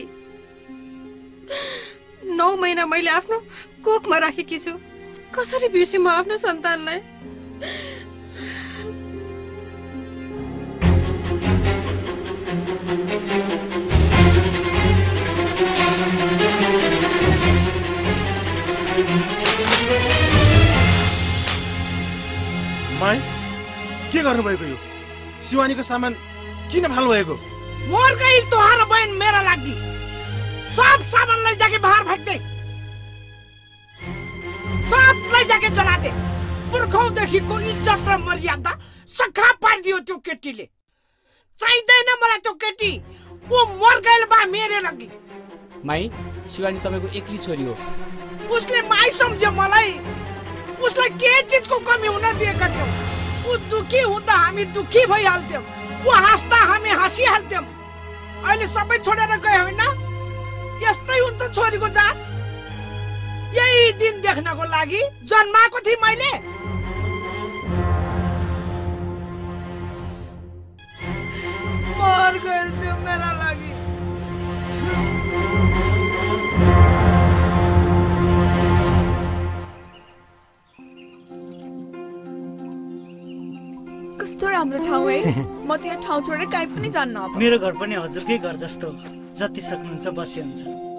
S20: 9 महिना मैले आफ्नो कोखमा राखेकी छु, कसरी बिर्से म आफ्नो सन्तानलाई?
S19: माई के गर्नुभएको? यो शिवानीको सामान किन फाल्नु भएको?
S1: मोर गई तोहार बहन मेरा लागि सब सामान ले जाके बाहर फेंक दे, सब ले जाके जला दे। पुर्खौंदेखि को इज्जत र मर्यादा सखा पारिदियो त्यो केटीले। चाहिँदैन मलाई त्यो केटी, वो मर गइल बा मेरे लागि।
S2: माई, शिवानी तपाईको एक्ली छोरी हो।
S1: उसले माई सम्झ्यो मलाई, उसलाई के चीजको कमी हुन दिएका थियौ? ऊ दुखी हुँदा हामी दुखी भइहाल्थ्यौं, ऊ हाँस्दा हामी हाँसिहाल्थ्यौं। अहिले सबै छोडेर गए होइन? यस्तै हुन्छ छोरीको जात। यही दिन देख्नको लागि जन्माएको थिएँ मैले। मर गइल त्यो मेरा लागि।
S20: कस्तो राम्रो ठाउँ है। म त यहाँ ठाउँ छोडेर कहीँ पनि जान्न। अब
S10: मेरो घर पनि हजुरकै घर जस्तो, जति सक्नुहुन्छ बसी हुन्छ।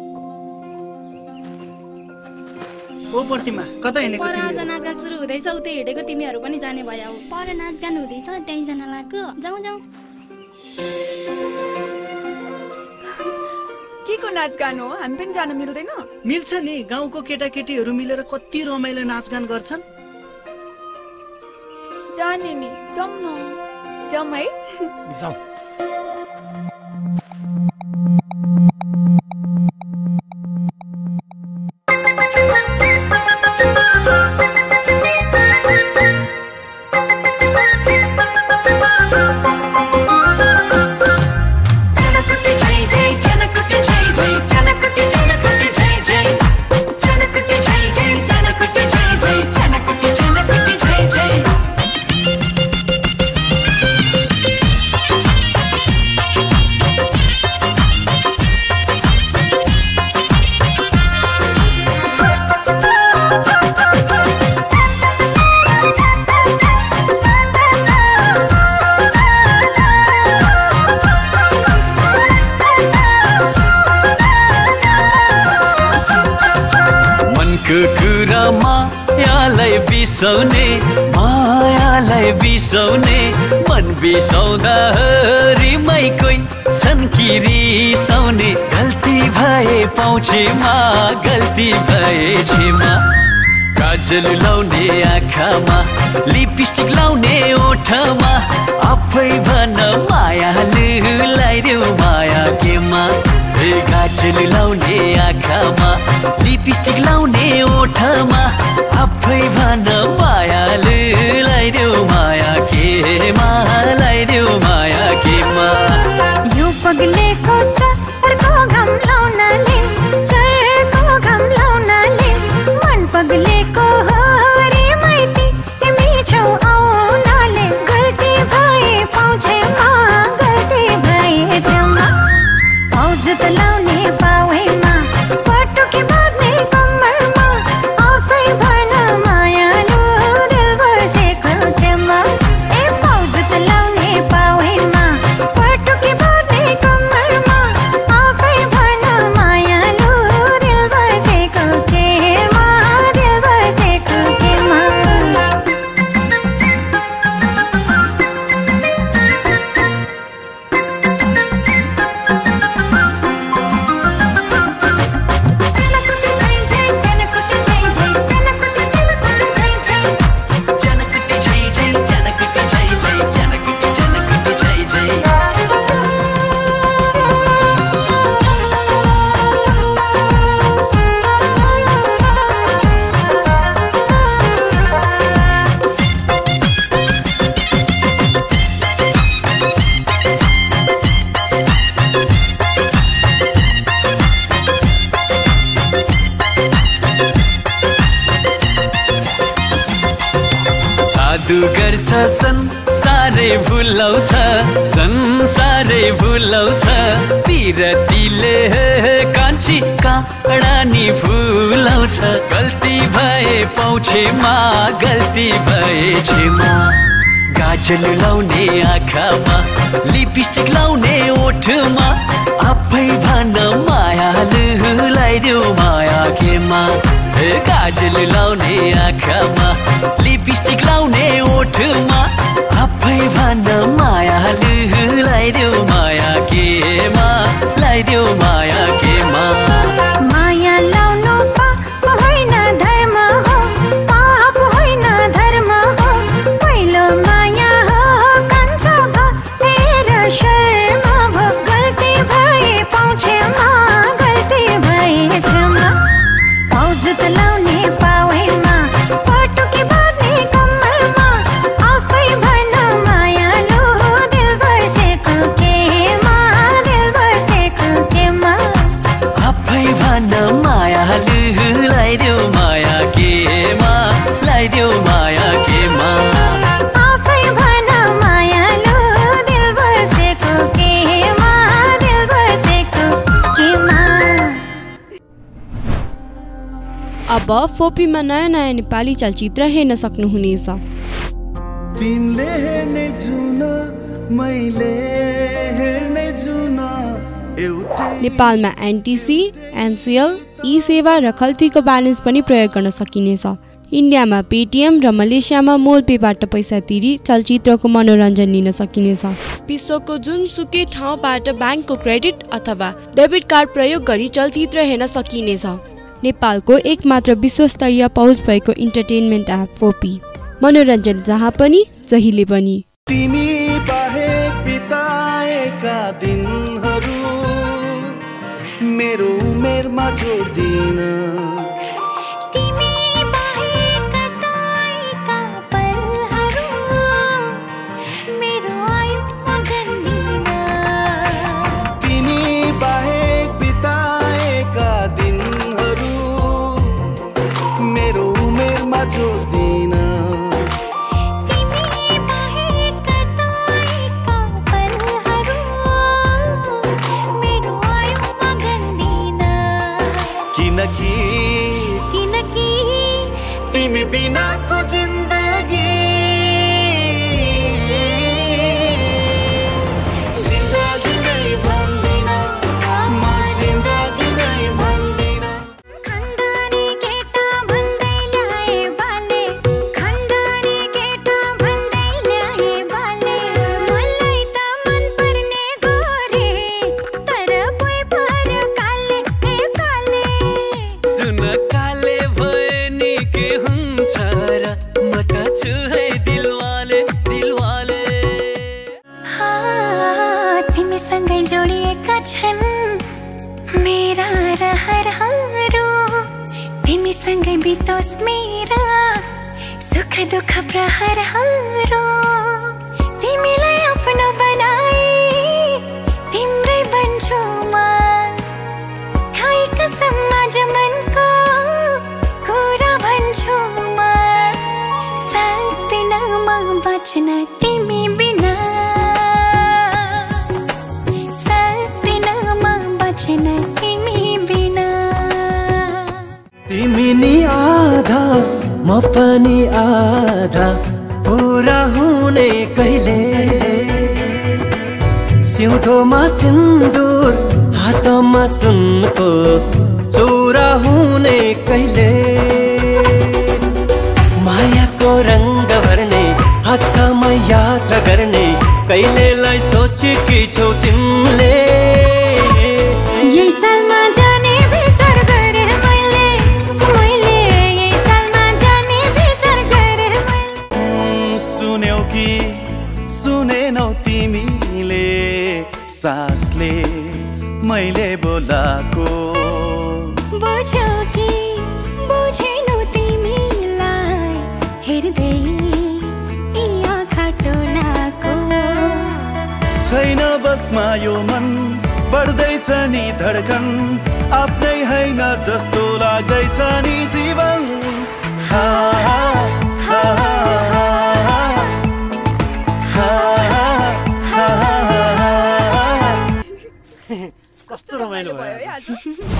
S10: ओ प्रतिमा, कता हिँडेको
S21: पर आज नाचगान सुरु हुँदैछ, उतै हिँडेको तिमीहरू पनि जाने भयो। पर नाचगान हुँदैछ, त्यहीँ जान लाग्यो। जाउँ जाउँ।
S20: के को नाचगान हो? हामी पनि जान मिल्दैन?
S10: मिल्छ नि, गाउँको केटाकेटीहरू मिलेर कति रमाइलो नाचगान गर्छन्।
S20: जाने नि, जाउँ न। जाउँ है?
S10: जाउँ।
S23: मायालाई बिसाउने मन बिसाउँदाहरीमै कोही छन् कि रिसाउने। गल्ती भए पाउँछेमा, गल्ती भए छेमा। काजल लाउने आँखामा, लिपस्टिक लाउने ओठमा, आफै भन मायालु लाइदेऊ माया केमा। काजल लाउने आँखामा, लिपस्टिक लाउने ओठमा, आफै भन मायालु लाइदेऊ माया केमा, लाइदेऊ माया केमा।
S8: यो पग्लेको चरको घाम लाउनाले, चरको घाम लाउनाले मन पग्लेको हो रे माइती, तिमी छौ आउनाले। गल्ती भए पाउँछेमा, गल्ती भए जम्मा। औजत लाउने पावैमा, पटुकी बाँध्ने कम्मरमा, आफै भन मायालु दिल बसेको टेमा। ए औजत लाउने पावैमा, पटुकी बाँध्ने कम्मरमा, आफै भन मायालु दिल बसेको केमा, दिल बसेको केमा।
S23: संसारै भुलाउँछ संसारै भुलाउँछ पिरतीले कान्छी काँडा नि भुलाउँछ गल्ती भए पौछेमा गल्ती भएछेमा गाजल लाउने आँखामा लिपस्टिक लाउने ओठमा आफै भन मायालु लगाइदेऊ माया केमा गाजल लाउने आँखामा लिपस्टिक लाउने ओठमा आफै भन मायालु लगाइदेऊ माया केमा लगाइदेऊ माया केमा
S8: माया लाउनु पाप होइन धर्म हो पाप होइन धर्म हो पहिलो माया हो कान्छ भएर शर्मा भो गल्ती भए पाउँछेमा गल्ती भएछमा पाउजुत लाउने पावैमा पटुकी बाँध्ने कम्मरमा आफै भन मायालु दिल बसेको केमा दिल बसेको केमा
S23: आफै भन मायालु लगाइदेऊ माया केमा लगाइदेऊ माया केमा
S8: आफै भन मायालु दिल बसेको केमा दिल बसेको केमा।
S4: अब फोपीमा नयाँ नयाँ नेपाली चलचित्र हेर्न सक्नुहुनेछ।
S7: तिमीले हेर्ने जुन मैले हेर्ने जुन एउटै
S4: नेपालमा एनटिसी, एनसिएल, ई सेवा र खल्तीको ब्यालेन्स पनि प्रयोग गर्न सकिनेछ। इन्डियामा पेटिएम र मलेसियामा मोल पेबाट पैसा तिरी चलचित्रको मनोरञ्जन लिन सकिनेछ। विश्वको जुनसुकै ठाउँबाट ब्याङ्कको क्रेडिट अथवा डेबिट कार्ड प्रयोग गरी चलचित्र हेर्न सकिनेछ। नेपालको एकमात्र विश्वस्तरीय पहुँच भएको इन्टरटेनमेन्ट एप फोपी, मनोरञ्जन जहाँ पनि जहिले पनि।
S7: तिमी बाहेक बिताएका दिनहरू मेरो उमेरमा जोड्दिन
S8: तिमी बाहेक कताएका पलहरू मेरो आयुमा गन्दिन
S7: तिमी बाहेक बिताएका दिनहरू मेरो उमेरमा जोड्दिन
S8: तिमी बाहेक कताएका पलहरू मेरो आयुमा गन्दिन
S7: किनकि तिमी बिनाको जिन्दगी जिन्दगी नै भन्दिन म जिन्दगी नै भन्दिन
S8: खण्डानी केटा भन्दै ल्याए बाले खण्डानी केटा भन्दै ल्याए बाले मलाई त मन पर्ने गोरे तर कोही पर काले ए काले
S23: सुन काले भए नि के हुन्छ र म त छु है दिलवाले दिलवाले
S8: तिमीसँगै जोडिएका छन् मेरा रहरहरू तिमीसँगै बितोस् मेरा सुख दुःख प्रहरहरू तिमीलाई आफ्नो बनाए तिम्रै बन्छु म खाइ कसम आज मनको कुरा भन्छु म सक्दिन म बाँच्न तिमी बिना सक्दिन म बाँच्न तिमी बिना
S7: तिमी नि आधा म पनि आधा पुरा हुने कहिले सिउँदोमा सिन्दुर हातमा सुनको चोरा हुने कहिले मायाको रङ्ग भर्ने हातमा यात्रा गर्ने कहिलेलाई सोचेकी छौ तिमीले
S8: यही सालमा जाने विचार गरे मैले यही सालमा जाने विचार गरे
S7: सुन्यौ कि सुनेनौ तिमीले सासले मैले बोलाको
S8: बुझ्यौ कि बुझेनौ तिमीलाई हेर्दै यी आँखा टोलाको
S7: छैन बसमा यो मन बढ्दैछ नि धड्कन आफ्नै होइन जस्तो लाग्दैछ नि जीवन हा हा हा हा
S17: कस्तो रमाइलो भयो
S20: है आज।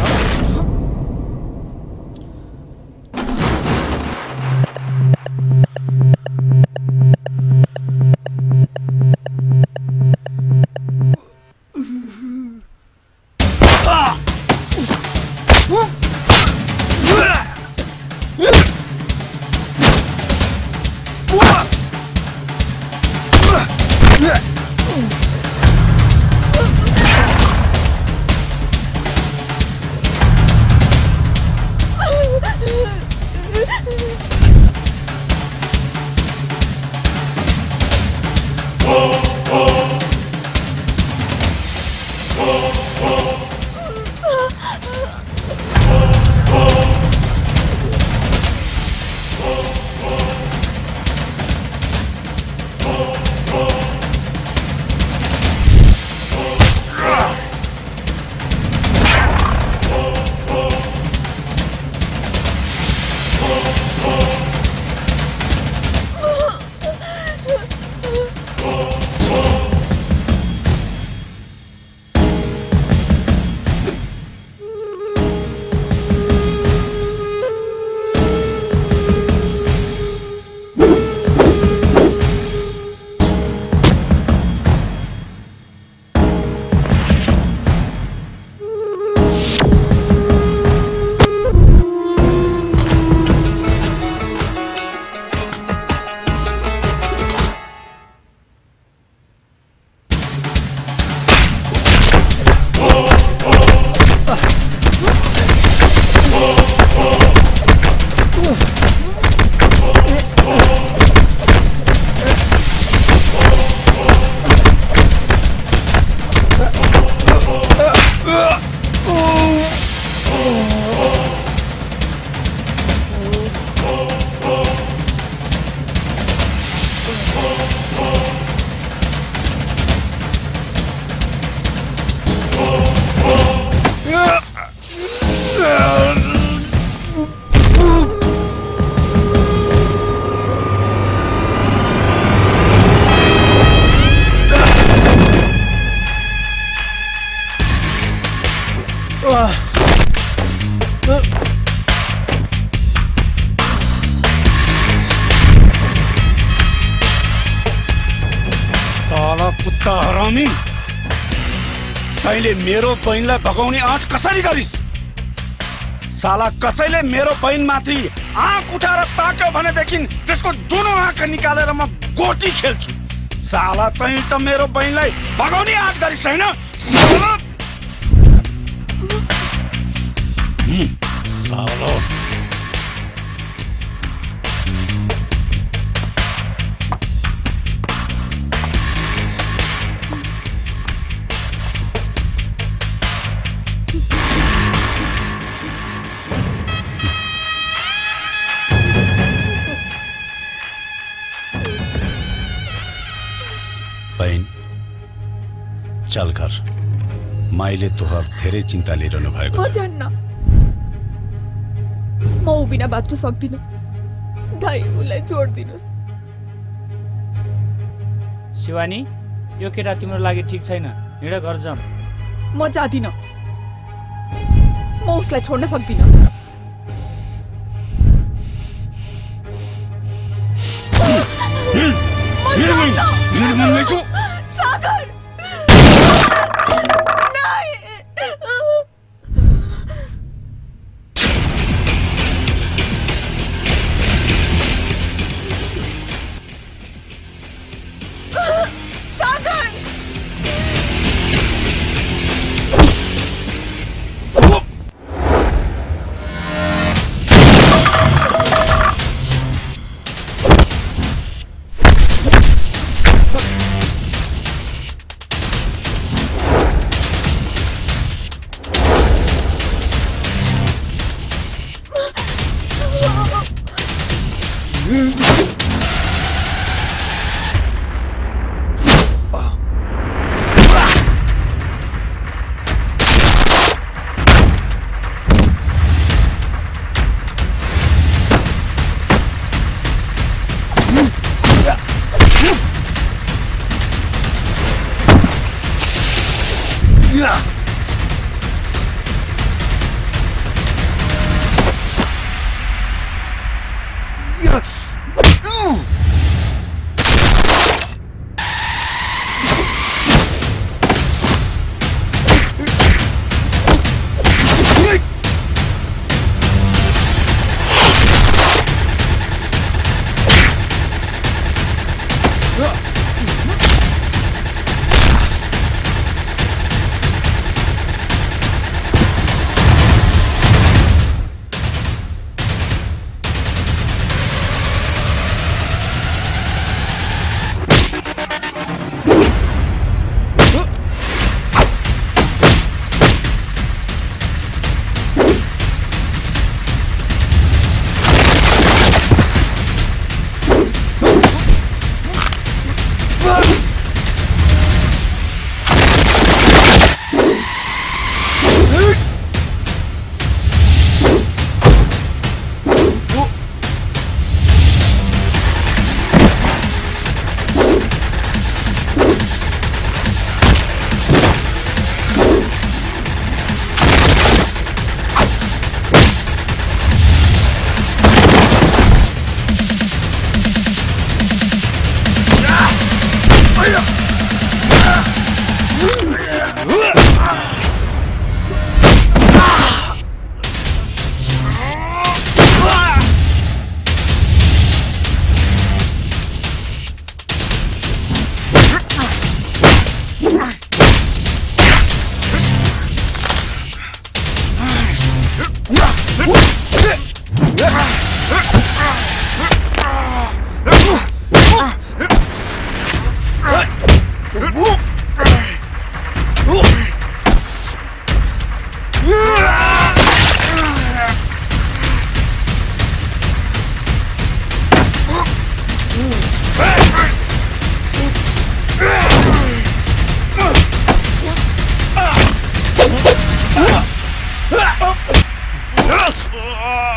S12: तैँले मेरो बहिनीलाई भगाउने आँट कसरी गरिस्? साला कसैले मेरो बहिनीमाथि आँख उठाएर ताक्यो भनेदेखि त्यसको दुनो आँख निकालेर म गोटी खेल्छु। साला तैँ त मेरो बहिनीलाई भगाउने आँट गरिस् हैन? साला चल घर। माईले तोहर धेरै चिन्ता लिइरहनु भएको
S20: छ। जान्न, म ऊ बिना बाँच्न सक्दिनँ। दाइ उसलाई छोडिदिनुस्।
S18: शिवानी, यो केटा तिम्रो लागि ठिक छैन। हिँड घर जाऊ।
S20: म जादिनँ, म उसलाई छोड्न सक्दिनँ। सागर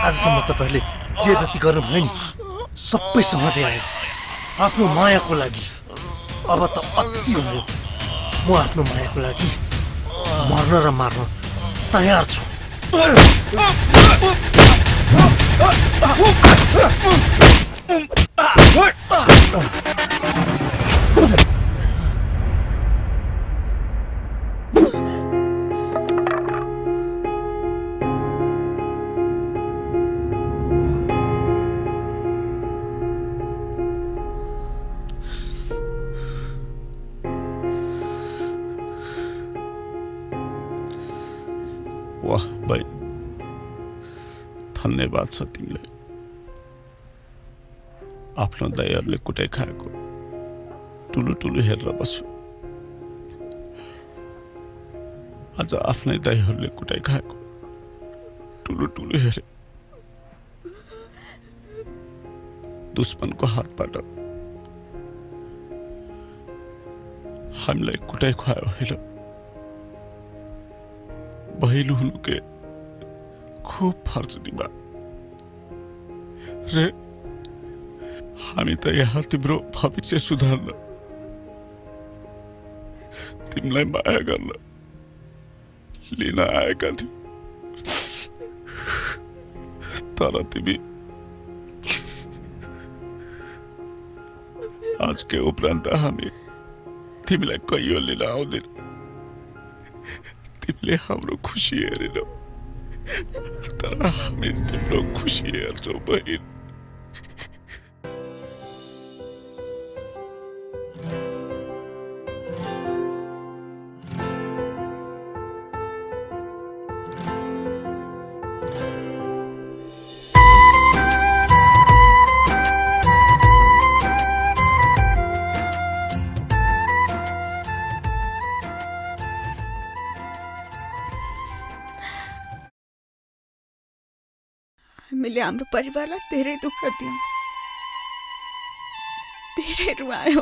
S17: आजसम्म तपाईँहरूले जे जति गर्नुभयो नि सबै समाते आयो आफ्नो मायाको लागि। अब त अति भयो। म आफ्नो मायाको लागि मर्न र मार्न तयार छु।
S12: वाह भाइ, धन्यवाद छ तिमीलाई। आफ्नो दाइहरूले कुटाइ खाएको ठुलो ठुलो हेरेर बस्छु। आज आफ्नै दाइहरूले कुटाइ खाएको ठुलो ठुलो हेरे। दुश्मनको हातबाट हामीलाई कुटाइ खुवायो होइन। बहिलो हुनु के खूब फर्ज निभा रे। हामी त यहाँ तिम्रो भविष्य सुधार्न, तिमीलाई माया गर्न लिन आएका थियौ। तर तिमी आज के उपरान्त हामी तिमीलाई कहियो लिन आउँदैन। तिमीले हाम्रो खुसी हेरेनौ, तर हामी तिम्रो खुसी हेर्छौँ बहिनी।
S20: हामीले हाम्रो परिवारलाई धेरै दुःख दियौँ, धेरै रुवायौँ।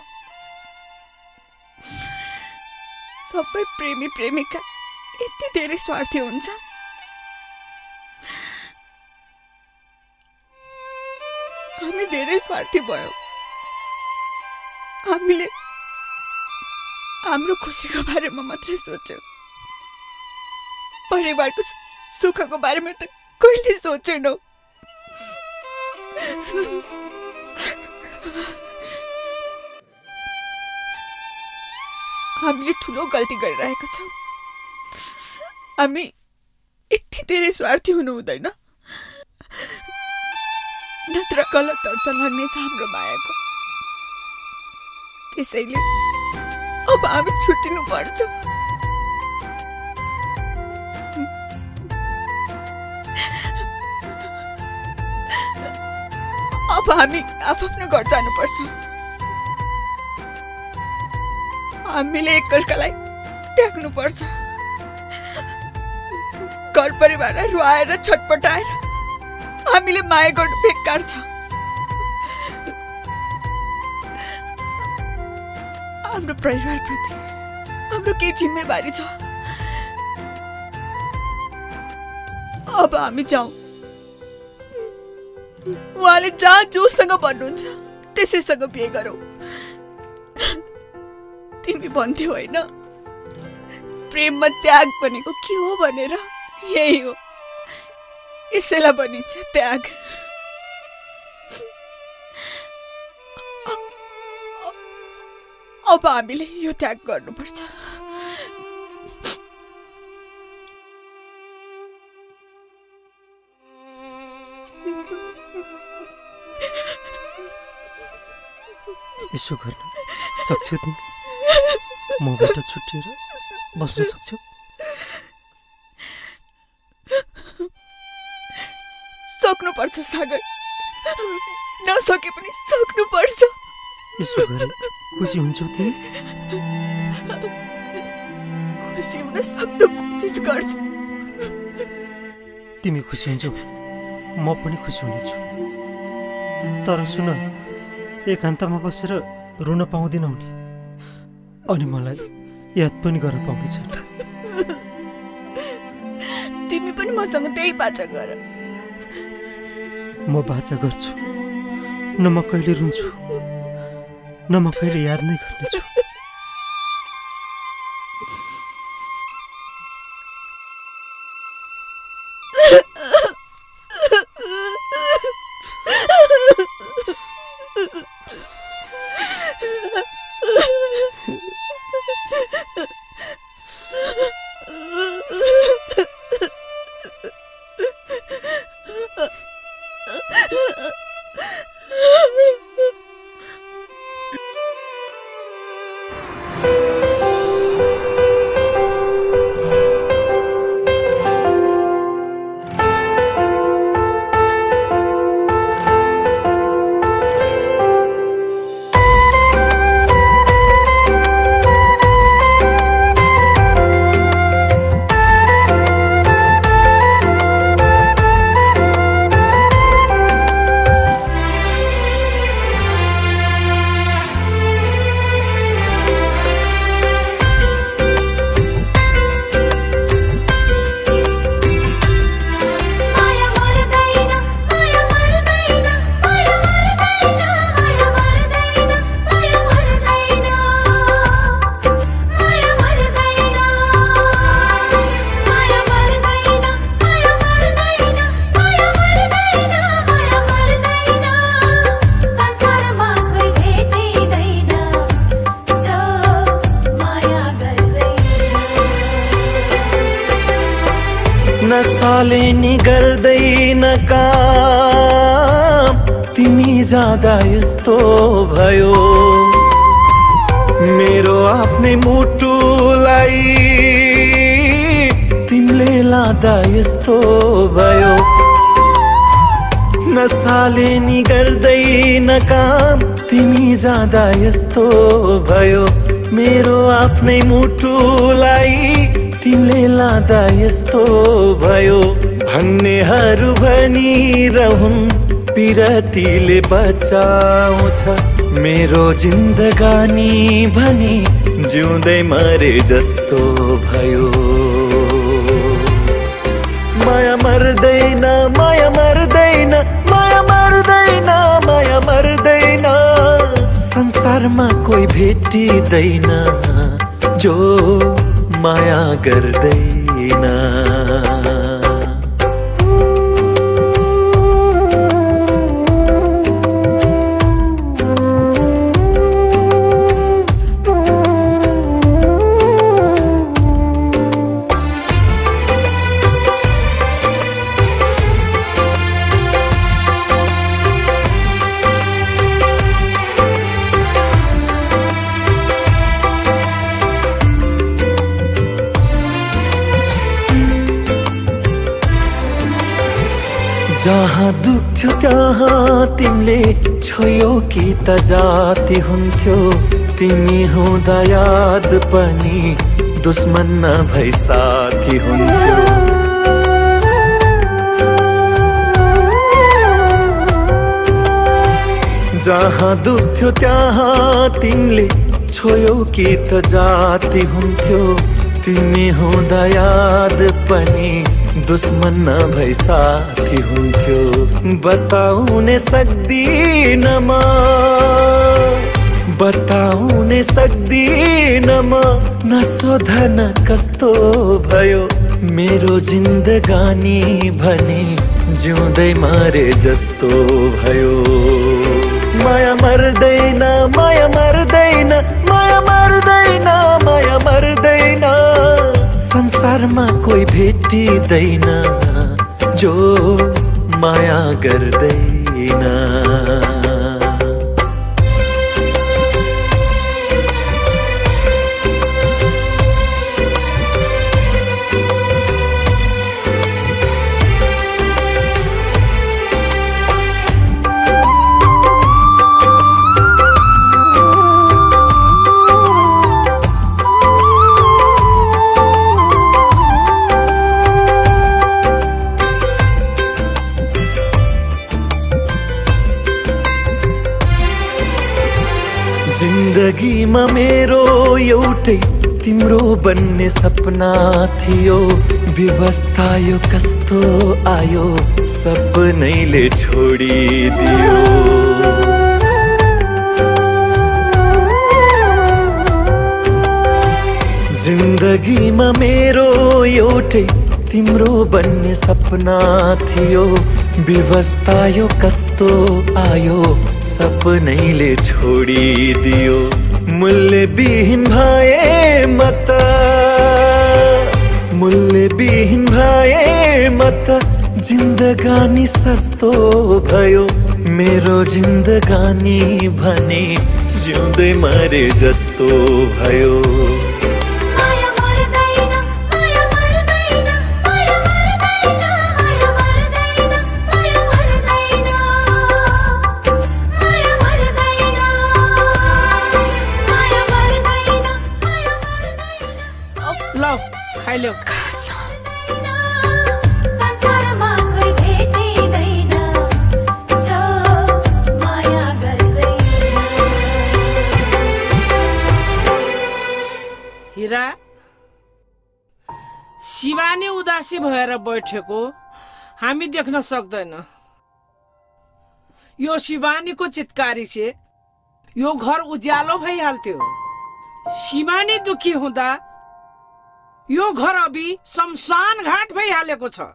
S20: सबै प्रेमी प्रेमिका यति धेरै स्वार्थी हुन्छ। हामी धेरै स्वार्थी भयौँ। हामीले हाम्रो खुसीको बारेमा मात्रै सोच्यौँ, परिवारको सुखको बारेमा त कहिले सोचेनौँ। हामीले ठुलो गल्ती गरिरहेका छौँ। हामी यति धेरै स्वार्थी हुनु हुँदैन, नत्र गलत अर्थ लाग्नेछ हाम्रो मायाको। त्यसैले अब हामी छुट्टिनु पर्छ। अब हामी आफ्नो घर जानुपर्छ। हामीले एकअर्कालाई त्याग्नुपर्छ। घर परिवारलाई रुवाएर छटपटाएर हामीले माया गर्नु बेकार छ। हाम्रो परिवारप्रति हाम्रो के जिम्मेवारी छ। अब हामी जाउँ। उहाँले जहाँ जोसँग भन्नुहुन्छ त्यसैसँग बिहे गरौँ। तिमी भन्थ्यौ होइन, प्रेममा त्याग भनेको के हो भनेर। यही हो, यसैलाई भनिन्छ त्याग। अब हामीले यो त्याग गर्नुपर्छ।
S17: यसो गर्न सक्छौ तिमी? मबाट छुट्टिएर बस्न सक्छौ?
S20: सक्नुपर्छ सागर, नसके पनि सक्नुपर्छ।
S17: यसो गरे खुसी हुन्छौ तिमी?
S20: खुसी हुन सक्दो कोसिस गर्छु।
S17: तिमी खुसी हुन्छौ, म पनि खुसी हुनेछु। तर सुन, एकान्तमा बसेर रुन पाउँदिनौ नि, अनि मलाई याद पनि गर्न पाउने छैन।
S20: तिमी पनि मसँग त्यही बाचा गर।
S17: म बाचा गर्छु, न म कहिले रुन्छु, न म कहिले याद नै गर्नेछु।
S5: नसाले नि गर्दैन काम, तिमी जाँदा यस्तो भयो। मेरो आफ्नै मुटुलाई तिमीले लाँदा यस्तो भयो। नसाले नि गर्दैन काम, तिमी जाँदा यस्तो भयो। मेरो आफ्नै मुटुलाई तिमीले लाँदा यस्तो भयो। भन्नेहरू भनिरहुन् पिरतीले बचाउँछ, मेरो जिन्दगानी भनी जिउँदै मरे जस्तो भयो। माया मर्दैन, माया मर्दैन, माया मर्दैन, माया मर्दैन। संसारमा कोही भेटिँदैन जो माया गर्दैन। जहाँ दुख्थ्यो त्यहाँ तिमीले छोयो कि त जाति हुन्थ्यो। तिमी हुँदा याद पनि दुश्मन नभई साथी हुन्थ्यो। जहाँ दुख्थ्यो त्यहाँ तिमीले छोयो कि त जाति हुन्थ्यो। तिमी हुँदा याद पनि दुश्मन नभई साथी हुन्थ्यो। बताउनै सक्दिन म, बताउनै सक्दिन म, नसोधन कस्तो भयो। मेरो जिन्दगानी भने जिउँदै मरे जस्तो भयो। माया मर्दैन, माया मर्दैन, माया मर्दैन, माया मर्दैन। संसारमा कोही भेटिँदैन जो माया गर्दैन। जिन्दगीमा मेरो एउटै तिम्रो बन्ने सपना थियो, व्यवस्था यो कस्तो आयो, सपनैले छोडिदियो। जिन्दगीमा मेरो एउटै तिम्रो बन्ने सपना थियो, व्यवस्था यो कस्तो आयो, सपनैले छोडिदियो। मूल्यविहीन भए म त, मूल्यविहीन भए म त, जिन्दगानी सस्तो भयो। मेरो जिन्दगानी भने जिउँदै मरे जस्तो भयो।
S1: खाइलो हिरा, शिवानी उदासी भएर बैठेको हामी देख्न सक्दैन। यो शिवानीको चितकारी से यो घर उज्यालो भइहाल्थ्यो। शिवानी दुखी हुँदा यो घर अभी शमशान घाट भइहालेको छ।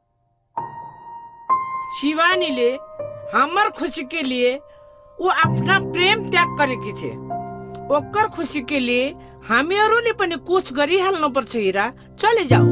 S1: शिवानीले हाम्रो खुशी के लिए वो अपना प्रेम त्याग गरेकी छे। ओकर खुशी के लिए हामीहरूले पनि कुछ गरिहाल्नु पर्छ। हिरा, चले जाऊ।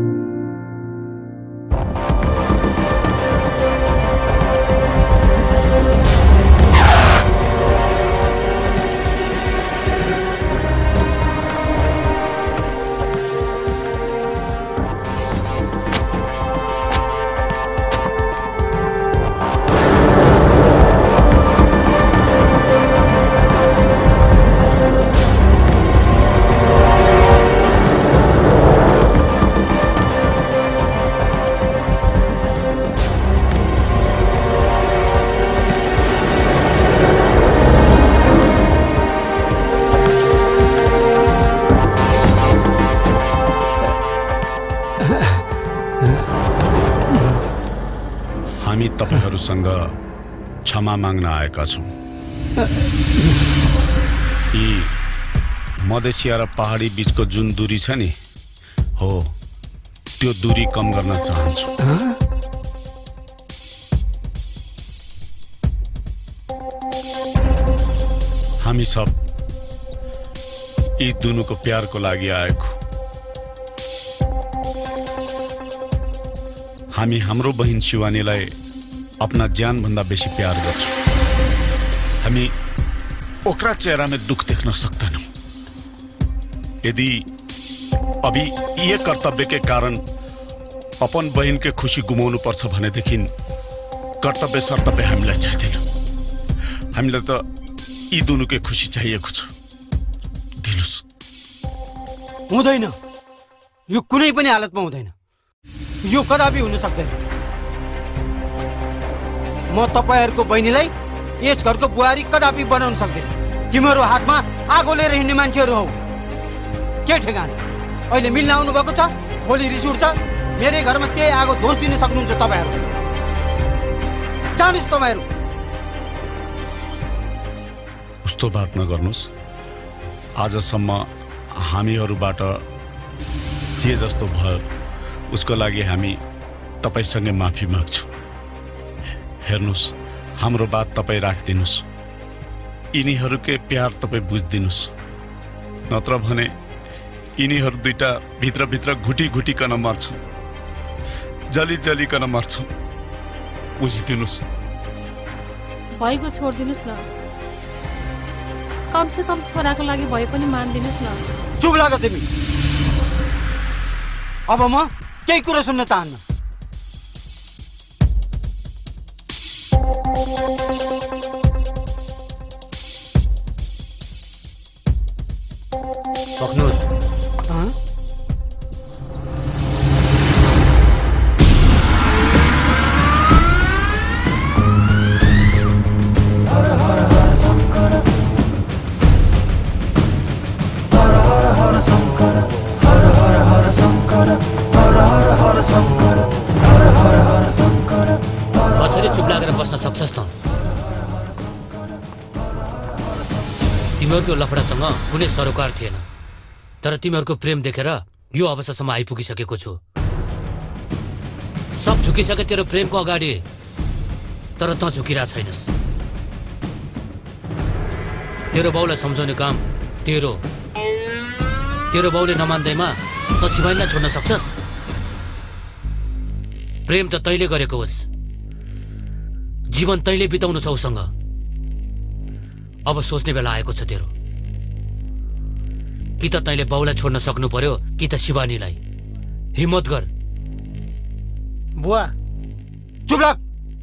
S12: हामी तपाईहरुसँग क्षमा माग्न आएका छौं। यी मधेसिया र पहाडी बीचको जुन दूरी छ नि, हो त्यो दूरी कम गर्न चाहन्छु। हामी सब यी दुनुको प्यारको लागि आएको। हामी हाम्रो बहिन शिवानीलाई अपना ज्यान भन्दा बेसी प्यार गर्छौं। हामी ओकरा चेहरामा दुख देख्न सक्दैनौं। यदि अभी ये कर्तव्य के कारण अपन बहन के खुशी गुमाउनु पर्छ भनेदेखि कर्तव्य सर्तव्य हामीलाई चाहिदैन। हामीलाई त यी दुनु के खुशी चाहिएको छ। दिनुस्।
S16: हुँदैन, यो कुनै पनि हालतमा हुँदैन। यो कदापि हुन सक्दैन। म तपाईहरुको बहिनीलाई यस घरको बुहारी कदापि बनाउन सक्दिन। तिम्रो हातमा आगो लिएर हिँड्ने मान्छेहरु हौ। के ठेगान? अहिले मिल्न आउनु भएको छ, भोलि रिस उठ्छ। मेरै घरमा त्यही आगो झोस दिन सक्नुहुन्छ तपाईहरु। जानुस् तपाईहरु।
S12: उस्तो बात नगर्नुस्। आजसम्म हामीहरुबाट जे जस्तो भयो उसको लागि हामी तपाईसँगै माफी माग्छौं। हेर्नुस्, हाम्रो बात तपाई राखिदिनुस्। यिनीहरुकै प्यार तपाई बुझिदिनुस्। नत्र भने यिनीहरु दुईटा भित्र भित्र घुटी घुटीकन मर्छन्, जली जलीकन मर्छन्। बुझिदिनुस्।
S15: भएको छोडिदिनुस् न। कम से कम छोराको लागि भए पनि मान्दिनुस् न।
S16: चुप लाग तिमी। अब म केही कुरा सुन्न चाहन्न।
S3: पक्नुस्।
S5: हर हर हर शंकर, हर हर हर शंकर।
S3: तिमीहरूको लफडासँग कुनै सरोकार थिएन, तर तिमीहरूको प्रेम देखेर यो अवस्थासम्म आइपुगिसकेको छु। सब झुकिसके तेरो प्रेमको अगाडि, तर त झुकिरहेको छैनस्। तेरो बाउलाई सम्झाउने काम तेरो बाउले नमान्दैमा त शिवानीलाई छोड्न सक्छस्? प्रेम त तैँले गरेको होस्, जीवन तैँले बिताउनु छ उसँग। अब सोच्ने बेला आएको छ तेरो। कि त तैँले बाउलाई छोड्न सक्नु पर्यो कि त शिवानीलाई। हिम्मत गर।
S16: बुवा चुप लाग।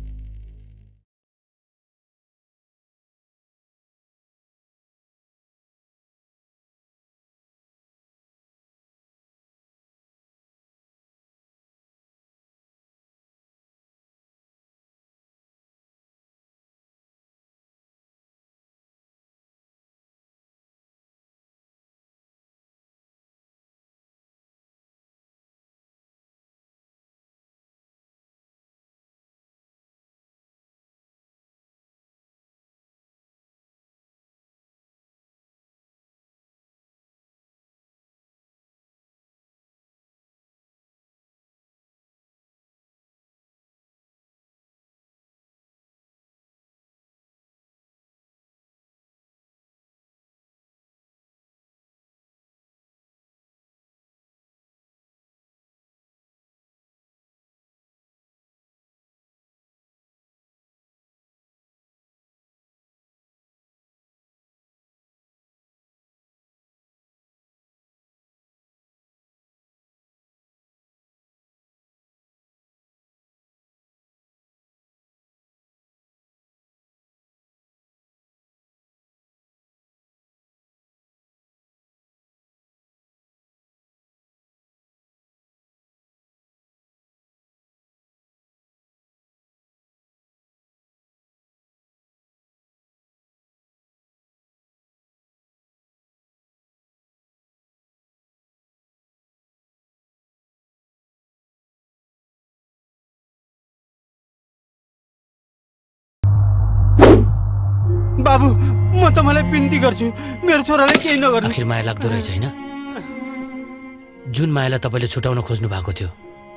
S16: बाबु म तपाईलाई बिन्ती गर्छु, मेरो छोराले केही नगर्नु।
S3: आखिर माया लाग्दो रहेछ हैन? जुन मायालाई तपाईले छुटाउन खोज्नु भएको थियो,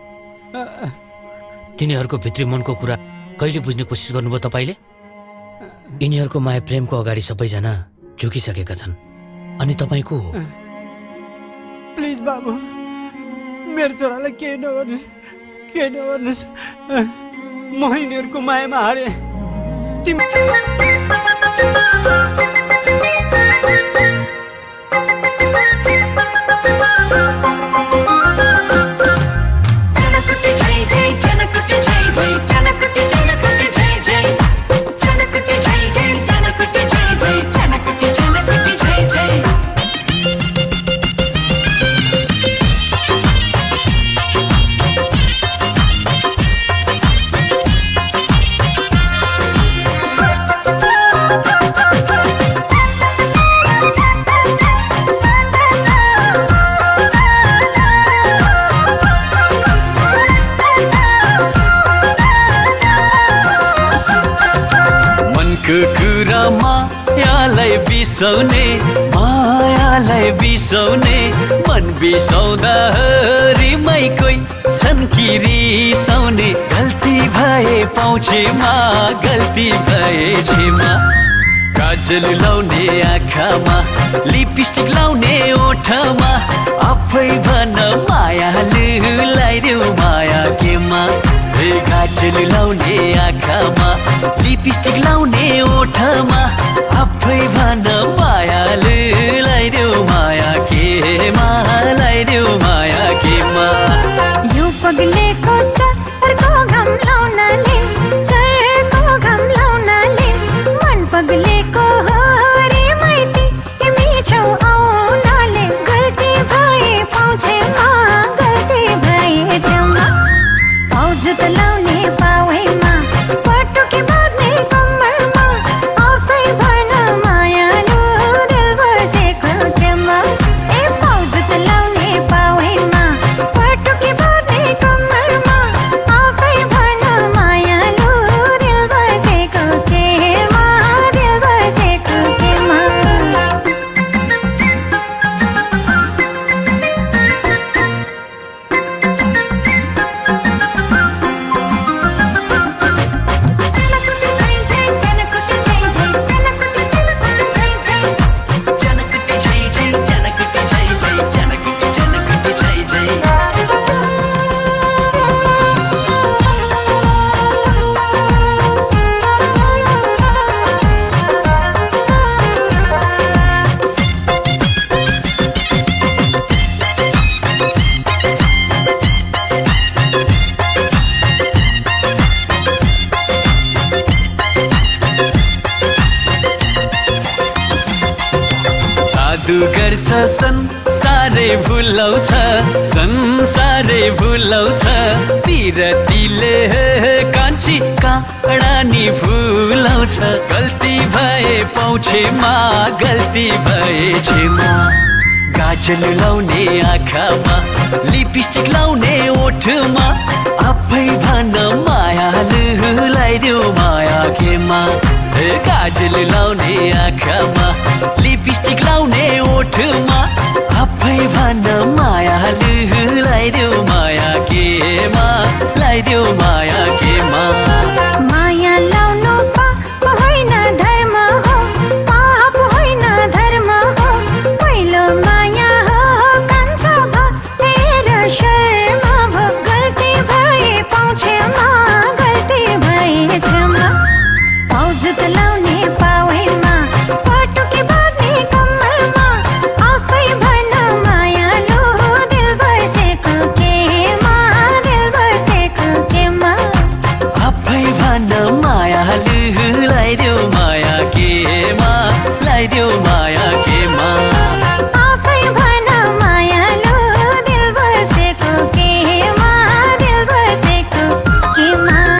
S3: तिनीहरूको भित्री मनको कुरा कहिले बुझ्ने कोसिस गर्नुभयो तपाईले? यिनीहरूको माया प्रेमको अगाडि सबैजना झुकिसकेका छन्, अनि तपाई को हो?
S1: प्लिज बाबु, मेरो छोरालाई केही नगर्नुस्। म यिनीहरूको मायामा हारे।
S23: मायालाई बिसाउने मन बिसाउँदाखेरि कोही छन् कि रिसाउने। गल्ती भए पाउँछेमा, गल्ती भए छेमा। काजल लाउने आँखामा, लिपस्टिक लाउने ओठमा, आफै भन माया लगाइदेऊ माया केमा। काजल लाउने आँखामा, लिपस्टिक लाउने ओठमा, आफै भन माया लगाइदेऊ माया केमा, लगाइदेऊ माया केमा।
S8: यो पगलेको चरको घम लाउनाले, चरको घम लाउनाले मन पगलेको हो रे माइती, तिमी छौ आउनाले। गल्ती भए पाउँछेमा, गल्ती भए छेमा। पाउजुत लाउने पावैमा, पटुकी बाँध्ने कम्मरमा, आफै भन मायालु दिल बसेको टेमा। ए पाउजुत लाउने पावैमा, पटुकी बाँध्ने कम्मरमा, आफै भन मायालु दिल बसेको टेमा, दिल बसेको टेमा।
S23: संसारै भुलाउँछ संसारै भुलाउँछ पिरतीले कान्छी काँडा नि भुलाउँछ गल्ती भए पौछेमा गल्ती भए छेमा गाजल लाउने आँखामा लिपस्टिक लाउने ओठमा आफै भन मायालु लगाइदेऊ माया केमा गाजल लाउने आँखामा लिपस्टिक लाउने ओठमा आफै भन मायालु लगाइदेऊ माया केमा लगाइदेऊ माया केमा